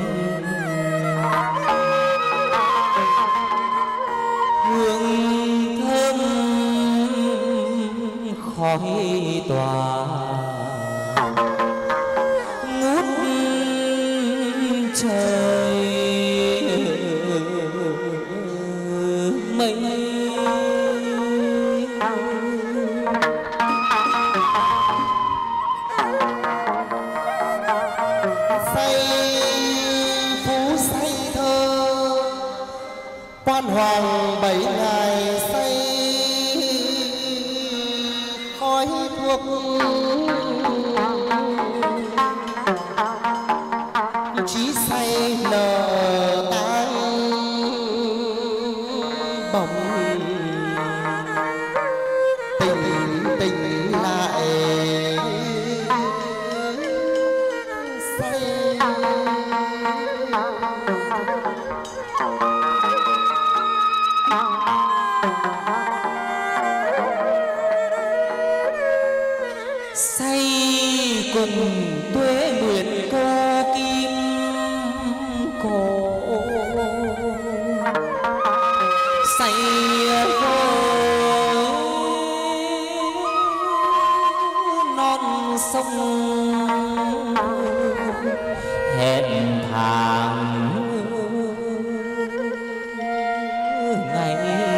hương thơm khói tỏa ngút trời mây. Say phú say thơ, quan hoàng bảy ngày say khói thuốc, chí say nở tang bồng, tình tình lại say. Say cùng tuế nguyệt cô kim cổ, say với non sông hẹn hàng ngày.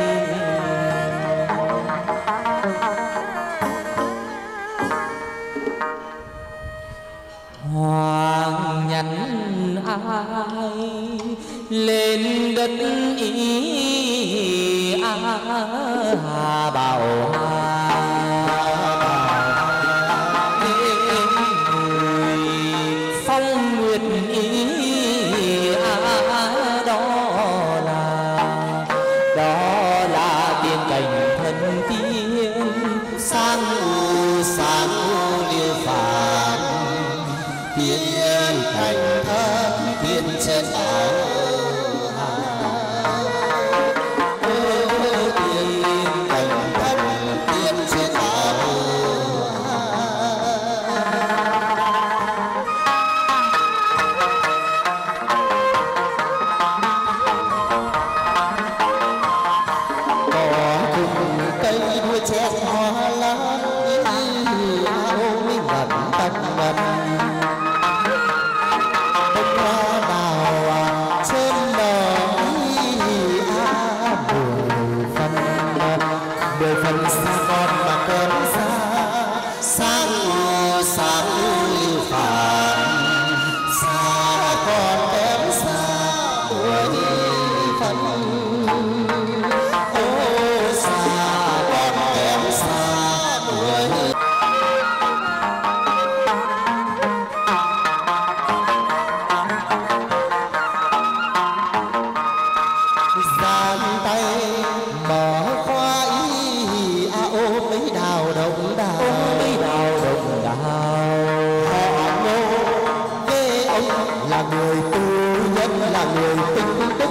Hoàng nhắn ai lên đất ý bảo phong nguyệt ý đó là tiên cảnh thân tiên sang u liêu phàm, tiên cảnh thơ tiên trên áo là người tu nhân, là người tinh túc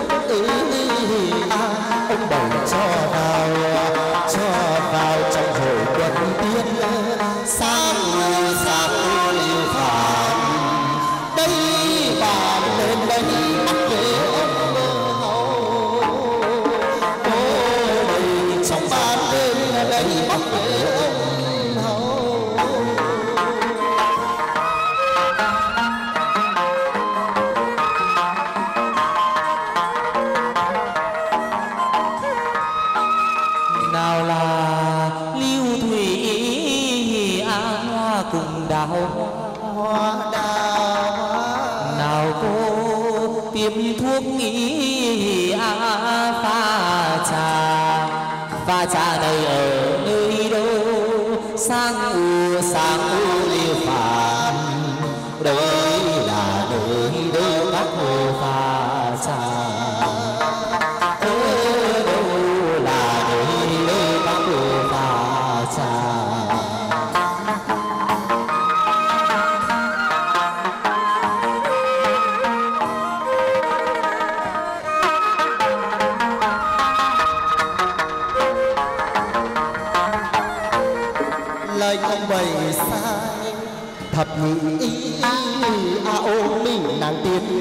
ông bầu cho vào trong hội quân tiên sáng sáng lưu phàm đây bàn lên đây bắt về ông hầu đây trong ban đêm đây bắt về ông hầu. Nào là lưu thủy hoa cùng đào hoa nào cô tiêm thuốc nghĩ pha trà này ở nơi đâu sang u liêu phàm đây là nơi đâu các hồ pha trà lời ông bày sai thật nhị ô mình nàng tiên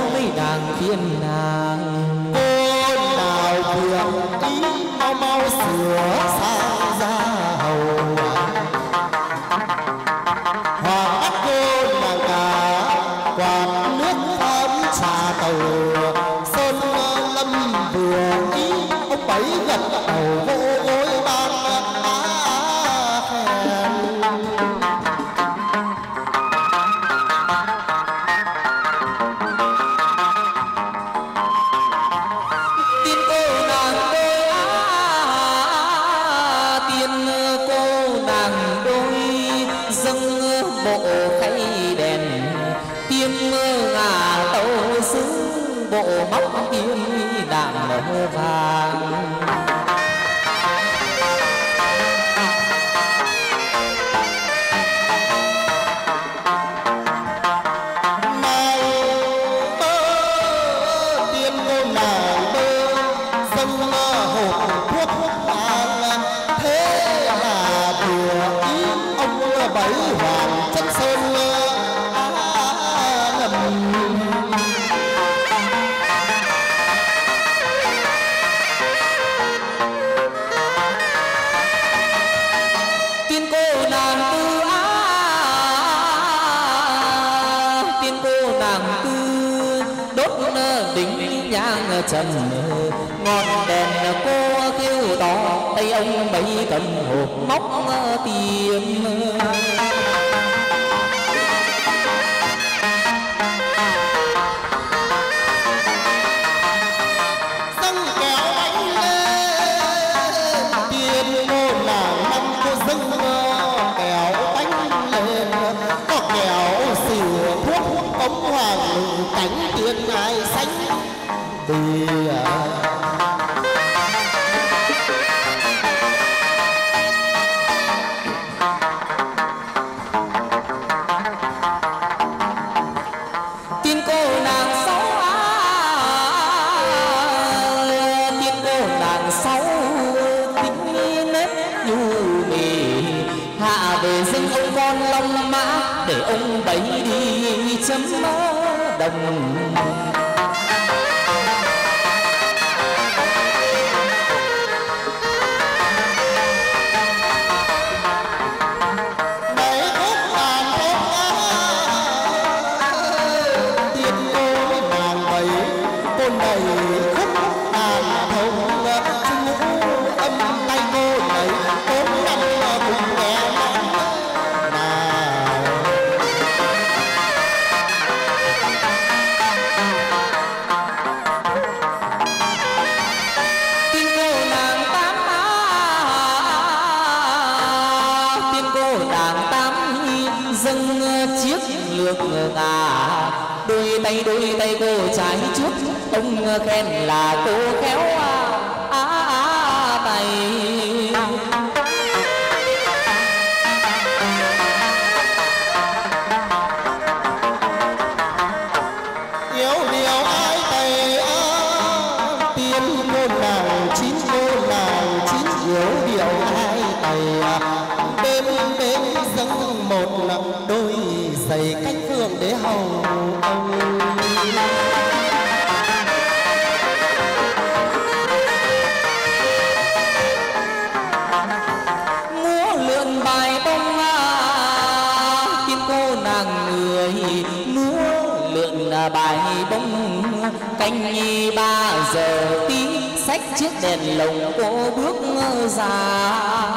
nàng cô nào thường ý mau sửa sang ra hầu hoàng ác cô nàng cả quạt nước thơm trà tàu sơn lâm vừa ý ông bấy gật đầu vô gối ban bộ móc yên đàn vàng mai bơ tiên cô nàng bơ dâng hộp thuốc vàng thế là vừa ý ông bấy hoàng chân sơn trần ngọn đèn cô kêu to tay ông bấy cầm hộp móc tiền dâng kéo bánh lên tiền cô nàng năm cô dâng kéo bánh lên có kéo xỉu thuốc ống hoàng cánh tiền ai xanh tiên cô nàng sáu tính nết nhu mì hạ về dâng ông con long mã để ông bấy đi chấm đồng đôi tay cô trái trước ông khen là cô khéo tay phượng đế hầu múa lượn bài bông tiên cô nàng người múa lượn bài bông canh nhi 3 giờ tí xách chiếc đèn lồng cô bước ra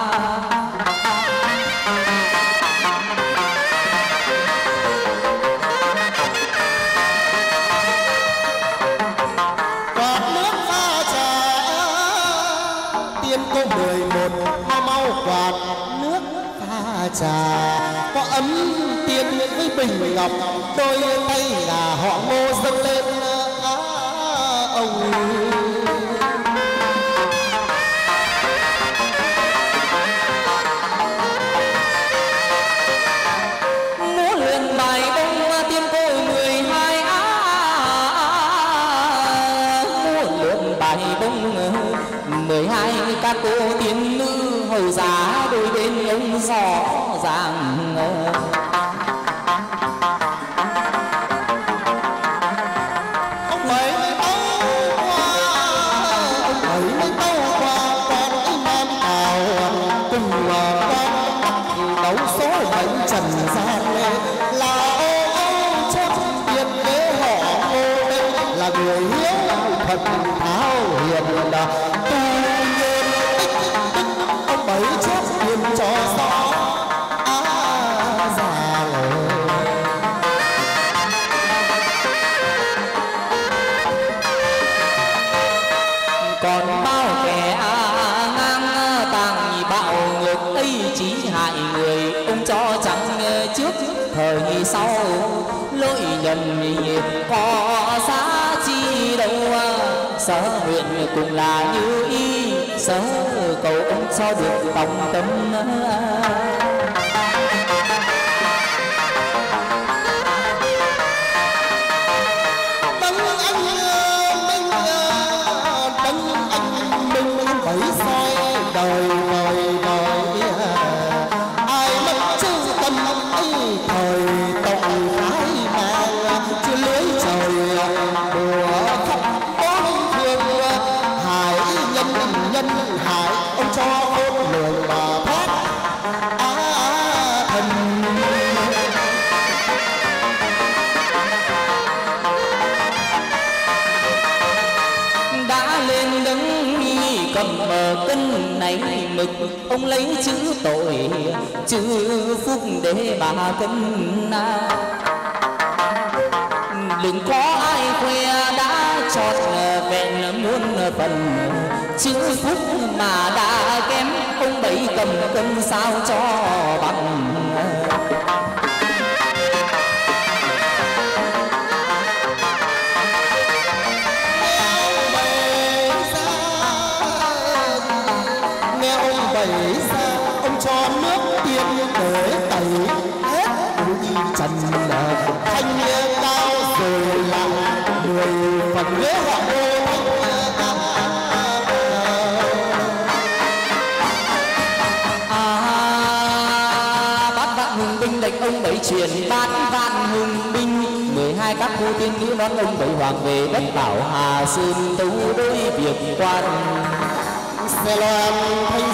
trà có ấm tiên với bình ngọc đôi tay là họ Ngô dâng lên ông múa luyện bài bông tiên cô 12 múa luyện bài bông 12 các cô tiên nữ hầu giá đôi bên ông rõ ràng ông bảy mươi tâu qua con nam tàu cùng con đấu số mệnh trần gian là ô chấp tiền đế họ Ngô đây là người hiếu thuận tháo hiền tu nhiên ông bảy chép tiền cho gió còn bao kẻ ngang tàng bạo ngược ấy chỉ hại người ông cho chẳng trước thời sau lỗi nhầm có giá chi đâu sở nguyện cùng là như ý sở cầu ông cho được tòng tâm đời ai mất chữ tâm ấy thời tội thái mang chưa lưới trời đùa khắp bốn phương hải nhân hải ông cho ôn lượng mà thoát thần đã lên đứng cầm cân này mực ông lấy chữ tội chữ phúc để bà cân đừng có ai khoe đã chọn vẹn muôn phần chữ phúc mà đã kém ông bảy cầm cân sao cho bằng ông cho nước tiên để tẩy hết bụi trần thanh cao rồi là 10 phần ghế họ bát vạn hùng binh đánh ông bảy truyền bát vạn hùng binh 12 các cô tiên nữ đón ông bảy hoàng về đất Bảo Hà Sơn tấu đối việc quan xe loan thanh